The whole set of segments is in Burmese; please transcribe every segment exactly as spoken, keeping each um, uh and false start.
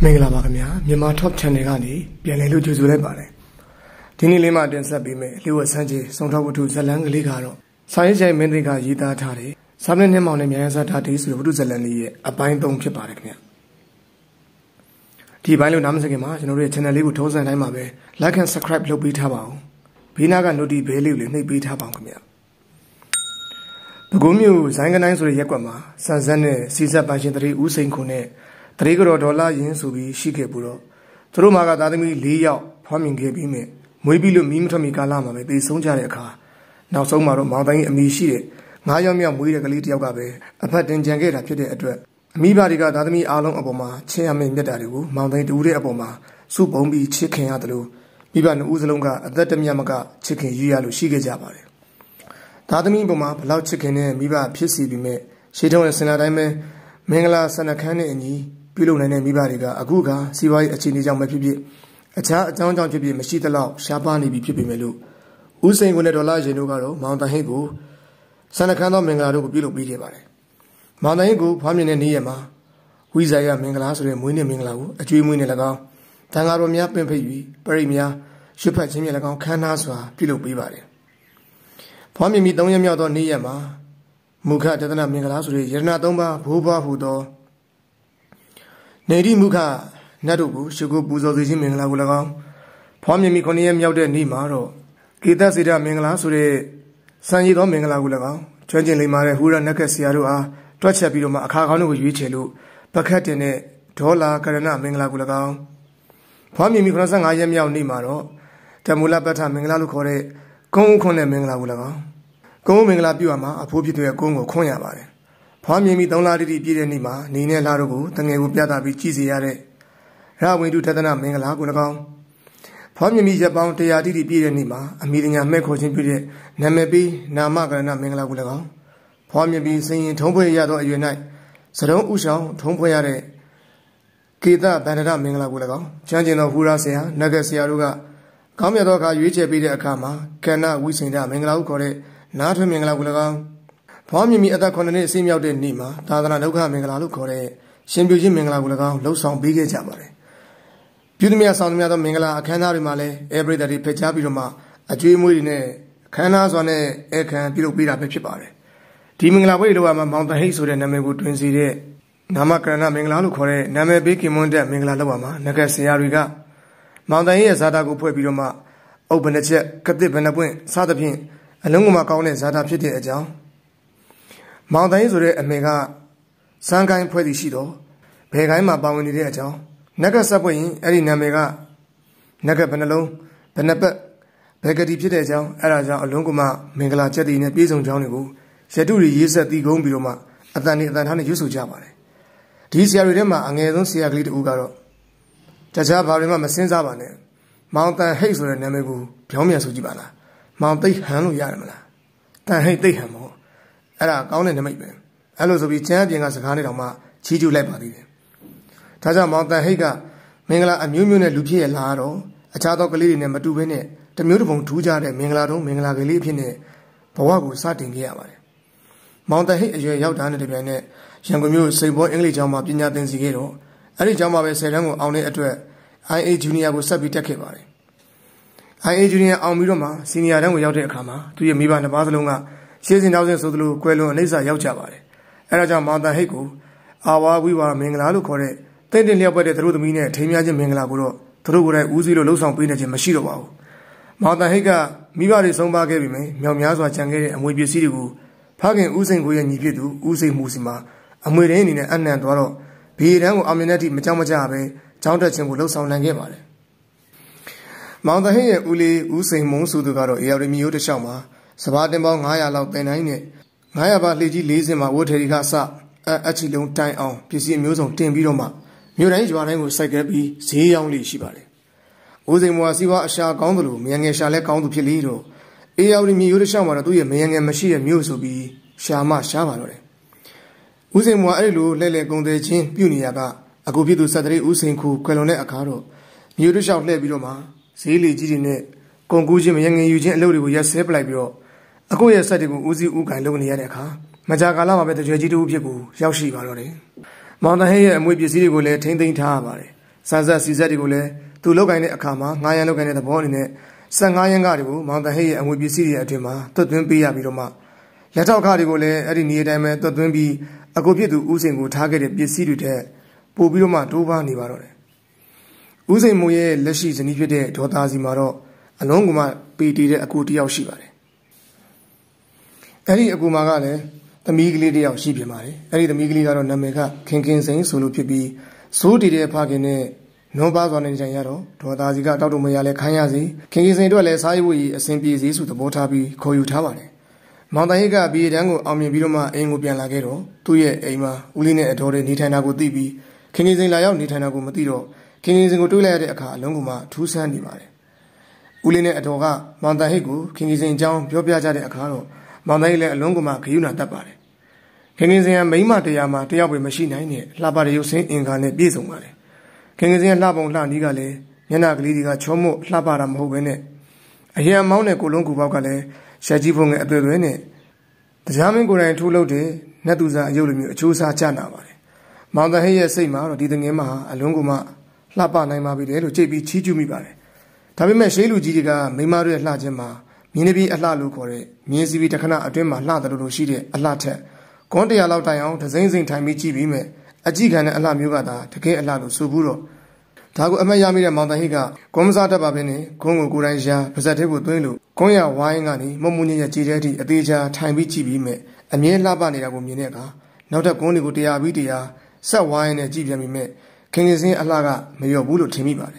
မင်္ဂလာပါခင်ဗျာမြန်မာ Top Channel ကနေပြန်လည်လို့ကြိုဆိုလိုက်ပါတယ်ဒီနေ့လေးမှတင်ဆက်ပေးမယ်လျှို့ဝှက်ဆန်းချေစုံထောက်ဝတ္ထုဇလန်းကလေးကတော့စာရေးချိုင်မင်းတွေကရေးသားထားတဲ့စာမနဲ့နှင်းမောင်နဲ့မြန်ရစားထားတဲ့ဆိုတဲ့ဝတ္ထုဇလန်းလေးရဲ့အပိုင်းသုံးဖြစ်ပါတယ်ခင်ဗျာဒီပိုင်းလို့နားမစခင်မှာကျွန်တော်တို့ရဲ့ channel လေးကိုထုံးစံတိုင်းမှာပဲ like and subscribe လုပ်ပေးထားပါဦးဘေးနားက notification bell လေးကိုလည်းနှိပ်ပေးထားပါဦးခင်ဗျာပဲခူးမြို့ဇိုင်းကတိုင်းဆိုတဲ့ရက်ကွက်မှာစံစက်နဲ့စီဆက်ပန်းရှင်တရေဦးစိန်ခုနဲ့တရေကတော့ဒေါ်လာရင်းဆိုပြီးရှိခဲ့ပူတော့သူတို့မှာကသားသမီး၄ယောက်ဖွားမြင်ခဲ့ပြီးမြင်မွေးပြီးလို့မီးမထွက်မီကာလမှာပဲပြေဆုံးကြတဲ့အခါနောက်ဆုံးမှာတော့မောင်တိုင်းအမိရှိတဲ့ငါးယောက်မြောက်မွေးတဲ့ကလေးတယောက်ကပဲအဖက်တင်ကြံခဲ့တာဖြစ်တဲ့အတွက်အမိဘတွေကသားသမီးအားလုံးအပေါ်မှာချစ်ရမယ့်မြတ်တာတွေကိုမောင်တိုင်းတူတဲ့အပေါ်မှာစုပုံပြီးချစ်ခင်ရတယ်လို့မိဘနှစ်ဦးစလုံးကအသက်တမြတ်မကချစ်ခင်ရရလို့ရှိခဲ့ကြပါတယ်သားသမီးပေါ်မှာဘလောက်ချစ်ခင်တဲ့မိဘဖြစ်စီပြီးမြဲရှေးထုံးတဲ့စင်လာတိုင်းပဲမင်္ဂလာဆန္ဒခန်းနဲ့အညီပြုလုပ်နိုင်တဲ့မိဘတွေကအခုကစီးပွားရေးအခြေအနေကြောင့်ပဲဖြစ်ဖြစ်အခြားအကြောင်းကြောင့်ဖြစ်ဖြစ်မရှိသလောက်ရှားပါနေပြီဖြစ်ပေမဲ့လို့ဦးစိန်ကိုနဲ့ဒေါ်လာရင်တို့ကတော့မောင်တဟိတ်ကိုဆန္ဒခန်းသောမင်္ဂလာတို့ကိုပြုလုပ်ပေးခဲ့ပါတယ်မောင်တဟိတ်ကိုဖွားမြင်တဲ့နေ့ရက်မှာဝိဇာယမင်္ဂလာဆိုတဲ့မွေးနေ့မင်္ဂလာကိုအကျွေးမွေးနေ့၎င်းတန်ဃာတော်များပင့်ဖိတ်၍ပရိများရွှေဖတ်ခြင်းမြတ်၎င်းခမ်းနားစွာပြုလုပ်ပေးပါတယ်ဖွားမြင်ပြီးသုံးရက်မြောက်သောနေ့ရက်မှာမုခတဒနာမင်္ဂလာဆိုတဲ့ယရဏသုံးပါးဘိုးဘွားဟူသောနေတိမုခနတ်တို့ကိုရှုကိုပူဇော်စေခြင်းမင်္ဂလာကို၎င်းဖွားမြင်ပြီးခုနှစ်ရက်မြောက်တဲ့နေ့မှာတော့ကေတစေတမင်္ဂလာဆိုတဲ့စံရည်သောမင်္ဂလာကို၎င်းကျွမ်းကျင်လိမ္မာတဲ့ဟူရနတ်ကဆရာတို့အားတွက်ချက်ပြီးတော့မှအခါကောင်းတို့ကိုရွေးချယ်လို့ပကတ်တင်တဲ့ဒေါ်လာကရဏမင်္ဂလာကို၎င်းဖွားမြင်ပြီးခုနစ်ဆယ့်ငါးရက်မြောက်နေ့မှာတော့တမူလပဋ္ဌမင်္ဂလာလို့ခေါ်တဲ့ကုန်းခွန်းတဲ့မင်္ဂလာကို၎င်းကုန်းမင်္ဂလာပြုရမှာအဖိုးဖြစ်တဲ့ကုန်းကိုခွန်းရပါတယ်ဖွားမြင်ပြီးသုံးလတိတိပြည့်တဲ့နေ့မှာနေနဲ့လာတို့ကိုတငယ်ကိုပြသပြီးကြည်စေရတဲ့ရဝိတုထသနာမင်္ဂလာကို၎င်းဖွားမြင်ပြီးရက်ပေါင်းတရားတိတိပြည့်တဲ့နေ့မှာအမိတညာမဲ့ခေါ်ခြင်းပြုတဲ့နာမည်ပြီးနာမကရဏမင်္ဂလာကို၎င်းဖွားမြင်ပြီးစင်ရင်ထုံးဖွဲ့ရသောအရွယ်၌စတုံးဥဆောင်ထုံးဖွဲ့ရတဲ့ကေတဗန္ဒရမင်္ဂလာကို၎င်းချမ်းကျင်သောဟူရာဆရာနဂတ်ဆရာတို့ကကောင်းမြတ်သောအခါရွေးချယ်ပေးတဲ့အခါမှာကဏ္ဍဝိစိန္ဒမင်္ဂလာကိုခေါ်တဲ့နာထွေမင်္ဂလာကို၎င်းဖွားမြင်ပြီးအသက်ခုနှစ်နှစ်အစိမ်းမြောက်တဲ့နေ့မှာသာသနာဒုက္ခမင်္ဂလာလို့ခေါ်တဲ့ရှင်ပြုခြင်းမင်္ဂလာကို၎င်းလှုပ်ဆောင်ပေးခဲ့ကြပါတယ်ပြုသမျှဆောင်သမျှသောမင်္ဂလာအခမ်းအနားတွေမှာလည်းအဲပရိသတ်တွေဖက်ချပြီးတော့မှအကျွေးမွေးတွေနဲ့အခမ်းအနားစွာနဲ့အခမ်းပြုလုပ်ပေးတာပဲဖြစ်ပါတယ်ဒီမင်္ဂလာပွဲတွေလောက်မှာမောင်တဟိတ်ဆိုတဲ့နာမည်ကိုတွင်စီတဲ့နာမကရဏမင်္ဂလာလို့ခေါ်တဲ့နာမည်ပေးခင်မွန်းတဲ့မင်္ဂလာလောက်မှာနဂတ်ဆရာတွေကမောင်တဟိတ်ရဲ့ဇာတာကိုဖွဲ့ပြီးတော့မှအုပ်ဘဏ္ဍချက်ကတိဘဏ္ဍပွင့်စသဖြင့်အလုံးကမှကောင်းတဲ့ဇာတာဖြစ်တဲ့အကြောင်းမောင်တဟိတ်ဆိုတဲ့အမေကစံကိုင်းဖွဲ့သည်ရှိတော့ဘယ်ကိုင်းမှာပါဝင်နေတဲ့အကြောင်းနဂတ်ဆက်ပွင့်ရင်အဲ့ဒီနာမည်ကနဂတ်ဘယ်နှလုံးဘယ်နှပတ်ဘယ်ကတိဖြစ်တဲ့အကြောင်းအဲ့ဒါကြောင့်အလုံးကမှမင်္ဂလာချက်တည်နဲ့ပြည်စုံကြောင်းတွေကိုရတုတွေရေးဆက်တည်ကုန်းပြီးတော့မှအတန်နဲ့အတန်ထားနဲ့ရွတ်ဆိုကြပါတယ်ဒီဆရာတွေထဲမှာအငယ်ဆုံးဆရာကလေးတူကတော့တခြားဘာတွေမှမစင်းစားပါနဲ့မောင်တန်ဟိတ်ဆိုတဲ့နာမည်ကိုပြောင်းပြန်ဆိုကြည့်ပါလားမောင်သိဟန်လို့ရတယ်မလားတန်ဟိတ်သိဟန်မို့အဲ့ဒါကောင်းတဲ့နမိတ်ပဲအဲ့လိုဆိုပြီးကျမ်းအပြင်ကစကားနဲ့တောင်မှချီးကျူးလိုက်ပါသေးတယ်ဒါကြောင့်မောင်တန်ဟိတ်ကမင်္ဂလာအမျိုးမျိုးနဲ့လူဖြစ်ရလာတော့အခြားသောကလေးတွေနဲ့မတူဘဲနဲ့တမျိုးတစ်ပုံထူးခြားတဲ့မင်္ဂလာတုံးမင်္ဂလာကလေးအဖြစ်နဲ့ဘဝကိုစတင်ခဲ့ရပါတယ်မောင်တန်ဟိတ်အရွယ်ရောက်တာနဲ့တပြိုင်နက်ရန်ကုန်မြို့စိန်ပေါ်အင်္ဂလိပ်ကျောင်းမှာပညာသင်စီခဲ့တော့အဲ့ဒီကျောင်းမှာပဲဆယ်တန်းကိုအောင်တဲ့အတွက် I A Junior ကိုဆက်ပြီးတက်ခဲ့ပါတယ် I A Junior အောင်ပြီးတော့မှ Senior တန်းကိုရောက်တဲ့အခါမှာသူရဲ့မိဘနှစ်ပါးစလုံးကရှေးစင်တောင်းစင်ဆိုသလိုကွယ်လွန်အနိစ္စရောက်ကြပါတယ်အဲ့ဒါကြောင့်မောင်တန်ဟိတ်ကိုအာဝါဝိဝါမင်္ဂလာလို့ခေါ်တဲ့တင့်တင်လျောက်ပွက်တဲ့သူတို့သမီးနဲ့ထိမ်းမြခြင်းမင်္ဂလာကိုတော့သူတို့ကိုယ်တိုင်ဦးစီးလို့လှုပ်ဆောင်ပေးနေခြင်းမရှိတော့ပါဘူးမောင်တန်ဟိတ်ကမိဘတွေဆုံးပါခဲ့ပြီမယ်မြောက်များစွာကြံခဲ့တဲ့အမွေပစ္စည်းတွေကိုဖခင်ဦးစိန်ကိုရဲ့ညီဖြစ်သူဦးစိန်မှုစီမှာအမွေရင်းအနေနဲ့အနှံ့သွားတော့ဘေးတန်းကိုအောင်မြင်တဲ့အထိမကြောက်မကြပဲကြောင်းတက်ခြင်းကိုလှုပ်ဆောင်နိုင်ခဲ့ပါတယ်မောင်တဟိရဲ့ဦးလေးဦးစိန်မုံစုသူကတော့အေရရီမီယိုတလျှောက်မှာစဘာတင်ပေါင်းငါးရာလောက်တင်နိုင်နဲ့ငါးရာပါလှေကြီး၄စင်မှာဝတ်ထေရီကအစအအချီလုံးတိုင်အောင်ပစ္စည်းမျိုးစုံတင်ပြီးတော့မှမြို့တိုင်းရွာတိုင်းကိုစိုက်ခဲ့ပြီးဈေးရောင်းလေးရှိပါတယ်ဦးစိန်မောစီဝါအရှာကောင်းတယ်လို့မြန်ငယ်ရှာလဲကောင်းသူဖြစ်လေတော့အေရရီမီယိုတလျှောက်မှာတော့သူ့ရဲ့မြန်ငယ်မရှိတဲ့မြို့ဆိုပြီးရှာမရှားပါတော့တယ်ဦးစိန်မောအဲ့လိုလဲလဲကုန်တယ်ချင်းပြုနေရကအခုဖြစ်သူစက်တရေဦးစိန်ခုခွယ်လွန်တဲ့အခါတော့မြို့တလျှောက်လှည့်ပြီးတော့မှဈေးလီကြီးတွေနဲ့ကုန်ကူးခြင်းမရငင်ယူခြင်းအလုပ်တွေကိုရက်ဆဲပလိုက်ပြီးတော့အခုရဲ့စက်တွေကိုဦးစီးဦးကန်လုပ်နေရတဲ့အခါမကြာကာလမှာပဲတကြွကြီးတူဖြစ်ကိုရောက်ရှိပါတော့တယ်မောင်တဟဲရဲ့အမွေပစ္စည်းတွေကိုလည်းထိမ့်သိမ်းထားရပါတယ် Sansa Caesar Gole, to look in a kama, Nayan look in the bone in it, San Nayan Garibu, Mount Hay and would be Syria at Tima, Totun be Abiroma. Let out Cardigole, Eddie near them, Totun be a copy to Using who targeted be Syria, Pobiroma, Tuba, Nivarone. Using Moye, Leshis and Ipide, Totazi Maro, Alonguma, Pete, a Kuti of Shibare. Eddie Agumagale, the Migli of Shibimari, Eddie the Migli on Nameka, King Saint Sulu Pibi, so did a pagine, no bars on in Jayaro, Totaziga, Tatu Mayale Kanyazi, King Saint Doles, Highway, a Saint Pieces with the Botabi, Koyutavane. Montaiga be Dango, Ami Biroma, Engubian Lagero, Tuye, Ema, Uline Adore, Nitanago Dibi, King Saint Layo, Nitanago Matiro, King Saint Gotula, Aka, Longuma, two sandy mare. Uline Adoga, Montahegu, King Saint John, Piopia de Acaro, Montaile, Longuma, Kayuna Tapare. King Saint Maima de Yama, the Yabwe machine, Labare, Saint Ingane, Bizumare. King Saint Labon Lanigale, Yana Glidiga, Chomo, Labara Mohene. I hear Mount Colongu Bagale, Shajipong at the Rene. The Jamin Goran too low day, Natuza, Yolimi, Chusa Chana. Montahaya Seima, Didangema, Alonguma, Lapa Naima Video, J B Chijumi Bare. Tabime Shelu Jiga, Mimaru Lajema, Minibi Alalu Kore, Mizibi Takana Adema, Lada Shide, Alate, Conte Alao Tayon, the same time Michi, a Jigan Alamugada, Take Alado, Suburo. Tago Amayami Montahiga, Comzata Babene, Congo Guranja, Pesativo Duelu, Konya Wayangani, Momuni Jeti, Adija, Time Bichi, a mere Labani Aguminega, not a Goni Gutia Vidia, Sa Wine and Jibia, King is in Alaga, Mayo Bulu Timibare.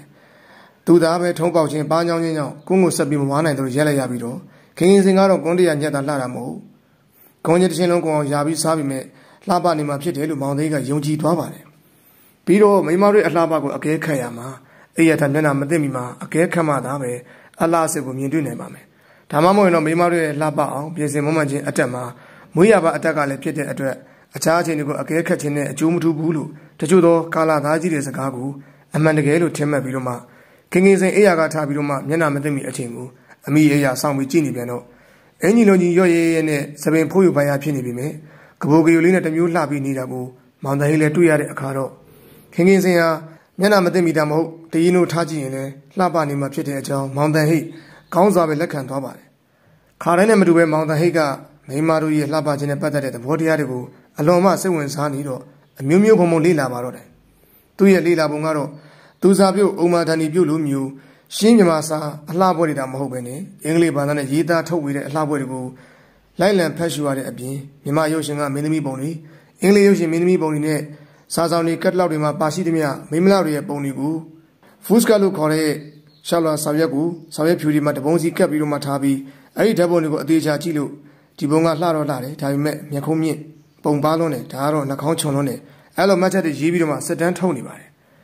To the Abbey Tombo in Banyan, Congo Sabim one and Yella Yabido, King is in Aro Gondi and Yeta Laramo. Conja Chenongo, Yabi Sabime, Labanima Pietelu, Montega, Yonji Twabare. Piro, Mimari Alabago, a gay Kayama, Ayatanena Mademima, a gay Kamadabe, Alas of Mundunebame. Tamamo no Mimari Laba, Piezimomaji Atama, Muyaba Atagale Piete Adre, a charge in a gay catchine, a Jumutu Bulu, Tajudo, Kala Daji is a gagu, a Mandagelo Tema Biroma. King is an Ayagata Biroma, Yana Mademi Atingu, a me Aya Sam with Gini Biano. Any no New York, Seven Puyu by a penny bime, Kabogi Ulina the Mu Labi Nidago, Mount Hile Tuyare Acaro. King is a Yana Mademi Damo, the Inu Taji in a Labani Mapete, Mount He, Counts of a Lecan Tobare. Karana Madue Mount Hega, Maymaru Laba Gene Pata, the Vodiarigo, Aloma Seven Sanido, a Mumu Homo Lila Barode. Tuya Lila Bungaro. Tuzabio Umadani Bulu, Shinamasa, a laborida Mohobene, English banana Yida told with a laborigo, Lyland Peshuare Abi, Nima Yoshina Minimi Boni, English Minimi Bonine, Sazani Catlaudima Bashidimia, Mimlaria Bonigu, Fuscalu Core, Shala Saviagu, Savepuri Matabonzi Capiru Matabi, Ari Dabonigo Adeja Chilu, Tibonga Laro Lare, Time Yakomi, Bombalone, Taro, Naconchonone, Allo Mata de Jibiruma, Sedan Tony by.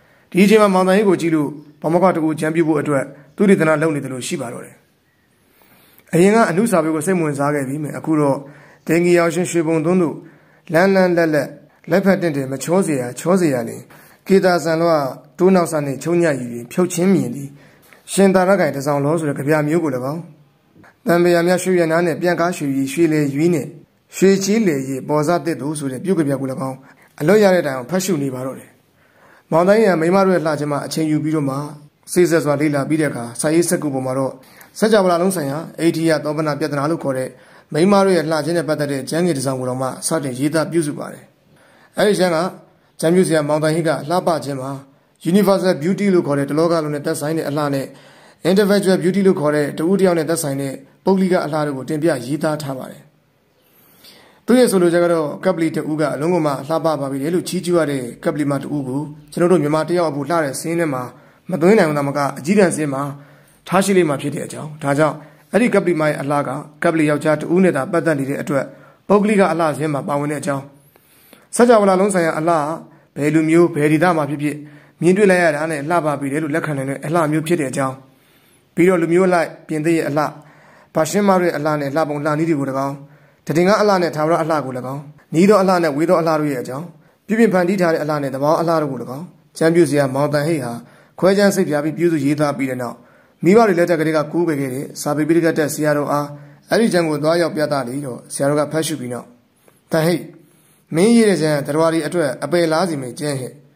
D J Montaigo Gilu, Pomagato, Jambu Adra, Tudina Lonely the Shibarore. A young and Nusabi Simon Zagabi, Akuro, Tengi Ocean Shibon Dundu, Lanland Lele, Lepatente, Machosia, Chosiani, Kita Sanwa, Tunasani, Chonia, Piochimini, Shendaraga, the Sound Laws, the Kabia Mugulago. Then be a Mashu and Biancashi, Shile, Yine, Shi Chile, Bozate, those with the Bugabia Gulago, a lawyer down, Pashuni Barore. Montaigne Maymaru Lajama, Chen Ubiroma, Caesars Valila Bideka, Saisa Gubomaro, Sajabala Lunsaya, eighty at Obana Pietanalu Core, Maymaru Lajana Batare, Jangit Zanguroma, Sergeant Yida Buzubare. Arizona, Jamusia Montaiga, Lapa Jema, Universal Beauty Lucore, the local on the sign Alane, Individual Beauty Lucore, the Woody on the sign, Poliga Alago, Tempia Yita Tabare. Two years ago, Kabli to Uga, Longoma, Laba Babilu, Chichuare, Kablimat Ugu, Chenodo Matia of Butare, Cinema, Madonna Namaga, Jidan Zema, Tashili Mapita, Taja, Adi Kabli Mai Alaga, Kabli Yauchat Uneda, Badani at Pogliga Allah Zema, Bawaneja. Such a Lonsaya Allah, Pelumio, Peridama Pipi, Mindula and Laba Bidu Lacan, Allah Mupita. Piro Lumula, Pinde Allah, Pashimari Alane, Labon Lani Woodagao. Tatinga Alane Tara Alagulago, Nido Alane, Widow Alaria, Pipin Pandita Alane, the Val Alagulago, Chambusia, Mountain Heha, Quajan Sipiabi, Buzu Yita Bidena, Miva related Gariga Kubegate, Sabi Biligata Siaro A, Arijango Doya Piatalido, Siaroga Pashupino. Tahe, May years and Terwari at a bay lazime, Jehe.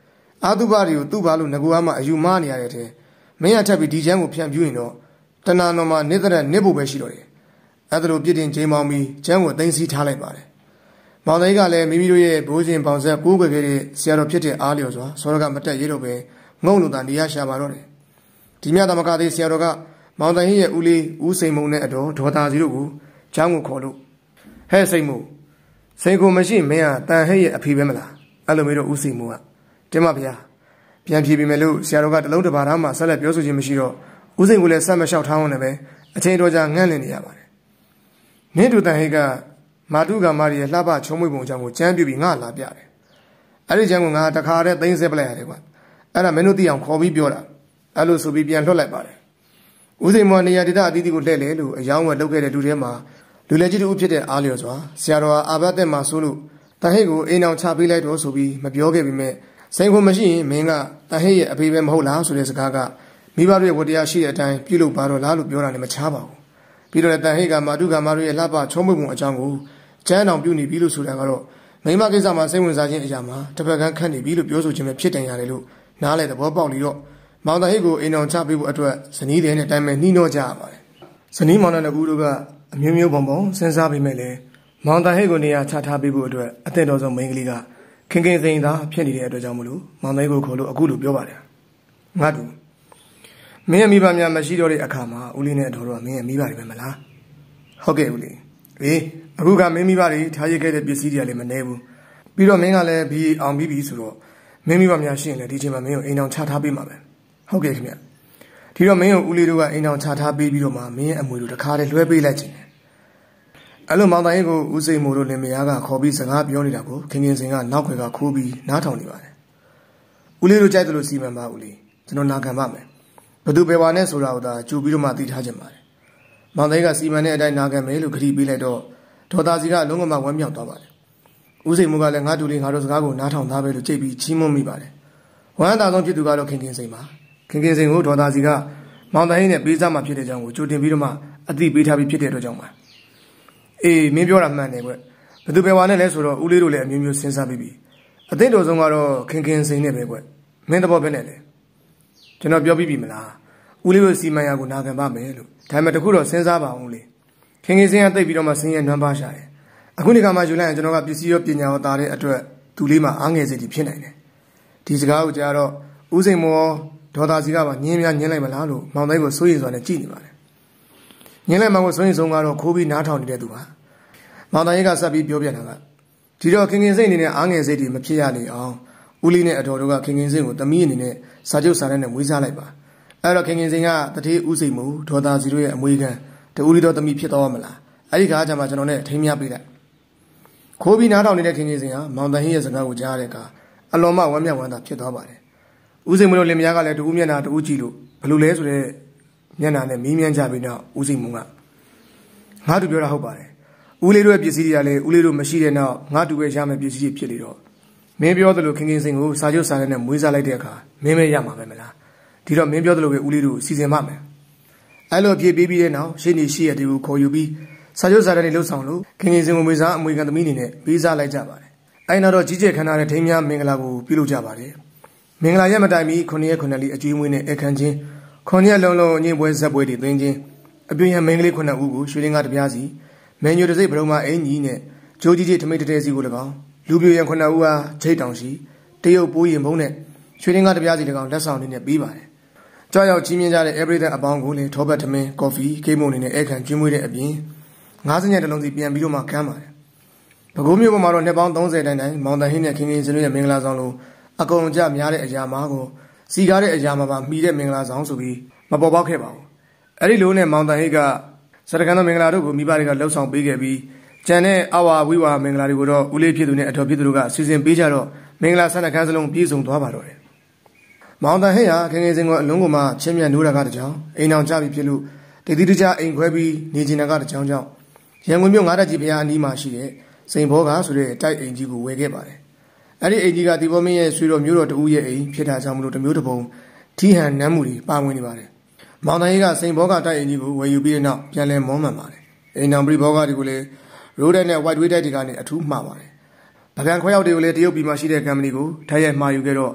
အာတုပါတွေကိုသူ့ဘာလို့ငကူအားမှအယူမားနေရတဲ့တဲ့မင်းရထပ်ပြီးဒီချမ်းကိုဖြန့်ပြူရင်တော့တဏ္ဍာတော်မှာနေတရက်နစ်ဖို့ပဲရှိတော့တယ်အဲ့ဒါလိုပြစ်တင်ချိန်မောင်းပြီးချမ်းကိုသိမ်းဆည်းထားလိုက်ပါတယ်မောင်သိန်းကလည်းမိမိတို့ရဲ့ဘိုးစဉ်ပေါင်ဆက်ကိုးကွယ်ခဲ့တဲ့ဆရာတော်ဖြစ်တဲ့အားလျော်စွာစောရကမတက်ရေးတော့ပဲငုံလို့တန်နေရရှာပါတော့တယ်ဒီမြတ်သမဂသေးဆရာတော်ကမောင်သိန်းရဲ့ဦးလေးဦးစိန်မုံနဲ့အတော်ဒေါ်သားစီတို့ကိုချမ်းကိုခေါ်လို့ဟဲ့စိန်မုံစိန်ကိုမရှိမင်းကတန်ဟဲ့ရဲ့အဖေပဲမလားအဲ့လိုမျိုးတော့ဦးစိန်မုံကတင်မဗျာပြန်ပြေပြီမယ်လို့ဆရာတော်ကတလုံးတစ်ပါးသားမှဆက်လက်ပြောဆိုခြင်းမရှိတော့ဦးစိန်ကိုလည်းဆက်မလျှောက်ထားအောင်လည်းပဲအချိန်တော်ကြာငန့်လင့်နေရပါတယ်မင်းတို့တန်ဟဲ့ကမာတုကမာရီရဲ့လှပချုံးမွေပုံအကြောင်းကိုကြမ်းပြပြီးငါလာပြတယ်အဲ့ဒီကြမ်းကိုငါတခါတည်းသိမ်းဆဲပလိုက်ရတယ်ကွာအဲ့ဒါမင်းတို့သိအောင်ခေါ်ပြီးပြောတာအဲ့လိုဆိုပြီးပြန်လွှတ်လိုက်ပါတယ်ဦးစိန်မော်နေရာဒေသအသီးသီးကိုလှည့်လေလို့အယောင်းဝယ်လုပ်ခဲ့တဲ့လူထဲမှာလူလက်ကြီးတူဖြစ်တဲ့အားလျော်စွာဆရာတော်အာဘတ်တဲ့မှာဆိုလို့တန်ဟဲ့ကိုအိမ်အောင်ချပေးလိုက်တော့ဆိုပြီးမပြောခဲ့ပေမဲ့စိန်ခွန်မရှိရင်မင်းကတန်ဟဲ့ရဲ့အဖေပဲမဟုတ်လားဆိုတဲ့စကားကမိဘတို့ရဲ့ဝတရားရှိတဲ့အတိုင်းပြုလုပ်ပါတော့လားလို့ပြောတာလည်းမချပါဘူးပြီးတော့တန်ဟဲ့ကမာတုကမာတို့ရဲ့လှပချုံးမွေပုံအကြောင်းကိုကျမ်းအောင်ပြုနေပြီလို့ဆိုတာကတော့မိမကိစ္စမှာစိတ်ဝင်စားခြင်းအရာမှာတစ်ဖက်ကခန့်နေပြီလို့ပြောဆိုခြင်းပဲဖြစ်တယ်ရတယ်လို့နားလေသဘောပေါက်ပြီးတော့မောင်တဟိတ်ကိုအိမ်အောင်ချပေးဖို့အတွက်ဇနီးတဲ့နဲ့တိုင်မဲ့နှီးနှောကြရပါတယ်ဇနီးမောင်နဲ့ကူတို့ကအမျိုးမျိုးပုံပုံစဉ်းစားပြီးမဲ့လေမောင်တဟိတ်ကိုနေရာချထားပေးဖို့အတွက်အသင့်တော်ဆုံးမိန်းကလေးကခင်ခင်စိန်သားဖြစ်နေတဲ့အတွက်ကြောင့်မလို့မောင်တဟိတ်ကိုခေါ်လို့အခုလိုပြောပါတယ်ငါတူမင်းရဲ့မိဘများမရှိတော့တဲ့အခါမှာဦးလေးနဲ့အတော်တော့မင်းရဲ့မိဘတွေပဲမလားဟုတ်ကဲ့ဦးလေးအေးအခုကမင်းမိဘတွေထားရခဲ့တဲ့ပစ္စည်းတွေကလည်းမနှဲဘူးပြီးတော့မင်းကလည်းဘီအောင်ပြီးပြီဆိုတော့မင်းမိဘများရှိရင်လည်းဒီချိန်မှာမင်းကိုအိမ်အောင်ချထားပေးမှာပဲဟုတ်ကဲ့ခင်ဗျဒီတော့မင်းကိုဦးလေးတို့ကအိမ်အောင်ချထားပေးပြီးတော့မှမင်းရဲ့အမွေတို့တခါတည်းလွှဲပေးလိုက်ခြင်းတယ်အဲ့လိုမောင်တိုင်ကိုဦးစိန်မို့တို့လင်မယားကခေါ်ပြီးစကားပြောနေတာကိုခင်ခင်စင်ကနောက်ခွေကခိုးပြီးနားထောင်နေပါတယ်ဦးလေးတို့ကြိုက်တယ်လို့စီမံပါဦးလေးကျွန်တော်နာခံပါမယ်ဘသူပဲပါနဲ့ဆိုတာကိုသာကြိုပြီးတော့မှသိထားခြင်းပါတယ်မောင်တိုင်ကစီမံတဲ့အတိုင်းနာခံမယ်လို့ခရီးပေးလိုက်တော့ဒေါ်သားစီကလုံးဝမဝမ်းမြောက်သွားပါတယ်ဦးစိန်မို့ကလည်းငါတူလေးငါတို့စကားကိုနားထောင်သားပဲလို့ကြိတ်ပြီးချီးမွမ်းမိပါတယ်ဝမ်းသာဆုံးဖြစ်သူကတော့ခင်ခင်စိန်ပါခင်ခင်စိန်ကိုဒေါ်သားစီကမောင်တိုင်နဲ့ပေးစားမှဖြစ်တဲ့အကြောင်းကိုကြိုတင်ပြီးတော့မှအသိပေးထားပြီးဖြစ်တဲ့အတွက်ကြောင့်ပါအေးမင်းပြောတာမှန်တယ်ကွဘသူပဲဝါနဲ့လဲဆိုတော့ဦးလေးတို့လည်းအမျိုးမျိုးစဉ်းစားပြီးပြီအသိတော်ဆုံးကတော့ခင်ခင်စိန်နဲ့ပဲကွမင်းတဘောပဲနဲ့လေကျွန်တော်ပြောပြီးပြီမလားဦးလေးတို့စီမံရကိုနာခံပါမယ်လို့ဒါပေမဲ့တခုတော့စဉ်းစားပါအောင်လေခင်ခင်စိန်ကတိတ်ပြီးတော့မှဆင်းရဲနွမ်းပါရှာတယ်အခုဒီကမှယူလိုက်ရင်ကျွန်တော်ကပစ္စည်းရောပညာရောတာတဲ့အတွက်သူလေးမှအားငယ်စိတ်ကြီးဖြစ်နိုင်တယ်ဒီစကားကိုကြားတော့ဦးစိန်မောဒေါ်သားစီကပါညင်းများညင်းလိုက်မလားလို့မောင်သိန်းကိုစိုးရိမ်စွာနဲ့ကြည့်နေပါတယ်ညင်းလိုက်မှကိုစိုးရိမ်ဆုံးကတော့ခိုးပြီးနားထောင်နေတဲ့သူပါမောင်သိန်းကဆက်ပြီးပြောပြတာကဒီတော့ခင်ခင်စိတ်အနေနဲ့အားငယ်စိတ်တွေမဖြစ်ရလေအောင်ဦးလေးနဲ့အတော်တို့ကခင်ခင်စိတ်ကိုတမီးအနေနဲ့စာချုပ်စာတမ်းနဲ့မွေးစားလိုက်ပါအဲ့တော့ခင်ခင်စိတ်ကတတိဦးစိန်မို့ဒေါ်သားစီတို့ရဲ့အမွေခံတူဦးလေးတော်တမီးဖြစ်တော့မလားအဲ့ဒီခါကျမှကျွန်တော်နဲ့ထိမ်းမြပေးလိုက်ခိုးပြီးနားထောင်နေတဲ့ခင်ခင်စိန်ကမောင်သိန်းရဲ့စကားကိုကြားတဲ့အခါအလွန်မှဝမ်းမြောက်ဝမ်းသာဖြစ်သွားပါတယ်ဦးစိန်မလို့လင်မယားကလည်းတူဦးမျက်နှာတူဦးကြည့်လို့ဘယ်လိုလဲဆိုတဲ့မျက်နှာနဲ့မီးမြန်းကြပြီးတော့ဦးစိန်မုံကငါတူပြောတာဟုတ်ပါတယ်ဦးလေးတို့ရဲ့ပစ္စည်းတွေကလည်းဦးလေးတို့မရှိတဲ့နောက်ငါတူပဲရမယ်ပစ္စည်းတွေဖြစ်နေတော့မင်းပြောသလိုခင်ခင်စိန်ကိုစာချုပ်စာတမ်းနဲ့မွေးစားလိုက်တဲ့အခါမင်းပဲရမှာပဲမလားဒီတော့မင်းပြောသလိုပဲဦးလေးတို့စီစဉ်ပါမယ်အဲ့လိုပြေးပြီးပြီးတဲ့နောက်ရှင်းနေရှိရတဲ့ကိုခေါ်ယူပြီးစာချုပ်စာတမ်းတွေလှုပ်ဆောင်လို့ခင်ခင်စိန်ကိုမွေးစားအမွေခံသမီးအနေနဲ့ပေးစားလိုက်ကြပါတယ်အဲ့နောက်တော့ကြီးကျယ်ခမ်းနားတဲ့ထိမ်းများမင်္ဂလာကိုပြုလုပ်ကြပါတယ်မင်္ဂလာရက်မတိုင်မီခုနှစ်ရက်ခုနှစ်လီအကျွေးမွေးနဲ့အခန်းချင်းခုနှစ်ရက်လုံးလုံးအငင်းပွဲဇက်ပွဲတွေသွင်းချင်းအပြင်ရမင်္ဂလေးခုနှစ်ဦးကိုရွှေလင်းကားတပြားစီမန်ညိုတစိတ်ဗရုံမာအင်ကြီးနဲ့ဂျိုးကြီးကြီးထမိတ်တဲစီကို၎င်းလူပြိုရန်ခုနှစ်ဦးအားချိတ်တောင်ရှိတရုတ်ပိုးရင်ဘုံနဲ့ရွှေလင်းကားတပြားစီ၎င်းလက်ဆောင်နေနဲ့ပြီးပါတယ်ကြောက်ရောက်ကြီးမြင့်ကြတဲ့ everyday အပေါင်းကိုလည်းထောပတ်ထမင်းကော်ဖီဂိမ်းမုန်နေနဲ့အခန်းကျွေးမွေးတဲ့အပြင်ငါးစညက်တစ်လုံးစီပြန်ပြီးတော့မှခမ်းပါတယ်ပဲခူးမြို့ပေါ်မှာတော့နှစ်ပေါင်းသုံးဆယ်တိုင်တိုင်မောင်တန်ဟင်းနဲ့ခင်ခင်စင်တို့ရဲ့မင်္ဂလာဆောင်လို့အကုန်ကြများတဲ့အရာမှာကိုစီကားတဲ့အရာမှာပါမှီတဲ့မင်္ဂလာဆောင်ဆိုပြီးမပေါ်ပေါက်ခဲ့ပါဘူးအဲ့ဒီလိုနဲ့မောင်တန်ဟိကစရကန်တော်မင်္ဂလာတို့ကိုမိဘတွေကလှုပ်ဆောင်ပေးခဲ့ပြီးကျန်တဲ့အဝါဝိဝါမင်္ဂလာတွေကိုတော့ဦးလေးဖြစ်သူနဲ့အတော်ဖြစ်သူတို့ကစီစဉ်ပေးကြတော့မင်္ဂလာဆန္ဒခန်းစလုံးပြည့်စုံသွားပါတော့တယ်မောင်တန်ဟိဟာခင်ခင်စင်ကအလုံးကိုမှချင်းမြတ်နိုးတာကတကြောင်အိမ်အောင်ကြပြီဖြစ်လို့တည်တည်တကြအိမ်ခွဲပြီးနေကျင်တာကတကြောင်ကြောင့်ရန်ကုန်မြို့ငါးတက်ကြီးဘုရားအနီးမှာရှိတဲ့စိန်ဘောကဆိုတဲ့တိုက်အိမ်ကြီးကိုဝယ်ခဲ့ပါတယ်အဲ့ဒီအိမ်ကြီးကဒီဘောမင်းရဲ့ဆွေတော်မျိုးတော်တူရဲ့အိမ်ဖြစ်တာကြောင့်မလို့တမျိုးတစ်ပုံထီးဟန်နမ်းမှုတွေပါဝင်နေပါတယ်မောင်တန်ကြီးကစိန်ဘောကတိုက်အိမ်ကြီးကိုဝယ်ယူပြီးတဲ့နောက်ပြန်လည်မောမှန်ပါတယ်အိမ်တော်ပရိဘောကတွေကိုလည်းရိုးတဲ့နဲ့ white weight တိုက်တွေကနေအထူးမှားပါတယ်ပကံခွဲရောက်တွေကိုလည်းတရုတ်ပြည်မှာရှိတဲ့ကမ္ပဏီကိုထိုက်ရိုက်မှာယူခဲ့တော့